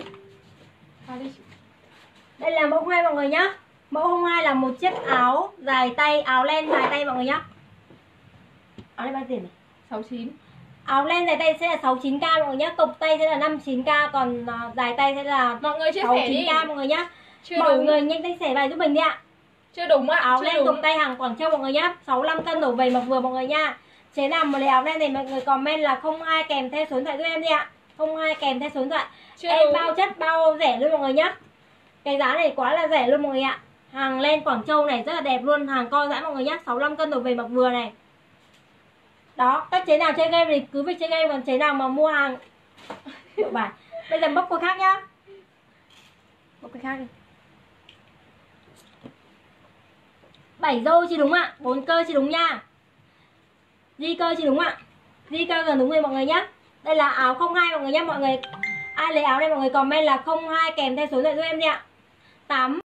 Đây là mẫu không hai mọi người nhá. Mẫu không hai là một chiếc áo dài tay, áo len dài tay mọi người nhá. Áo len bao tiền này? sáu mươi chín. Áo len dài tay sẽ là sáu mươi chín k mọi người nhá. Cộc tay sẽ là năm mươi chín k. Còn uh, dài tay sẽ là mọi người chia sáu mươi sẻ chín k đi. mọi người nhá. Chưa Mọi đúng. người nhanh tay sẻ bài giúp mình đi ạ. Chưa đúng ạ. Áo chưa len đúng. cộc tay hàng Quảng Châu mọi người nhá. sáu mươi lăm cân đổ về mặc vừa mọi người nha. Chế nào mà lấy áo len này mọi người comment là không hai kèm theo số điện thoại giúp em đi ạ. không hai kèm theo số điện thoại. Chưa Em đúng. bao chất bao rẻ luôn mọi người nhá. Cái giá này quá là rẻ luôn mọi người ạ. Hàng len Quảng Châu này rất là đẹp luôn. Hàng co giãn mọi người nhá. sáu mươi lăm cân đổ về mặc vừa này. Đó, các chế nào chơi game thì cứ việc chơi game. Còn chế nào mà mua hàng hiệu bản. Bây giờ bóc cái khác nhá. Bóc cái khác đi. bảy rô chứ đúng ạ. bốn cơ chứ đúng nha. Di cơ chứ đúng ạ. Di cơ gần đúng rồi mọi người nhá. Đây là áo không hai mọi người nhá. Mọi người ai lấy áo này mọi người comment là không hai kèm theo số điện thoại giúp em đi ạ. tám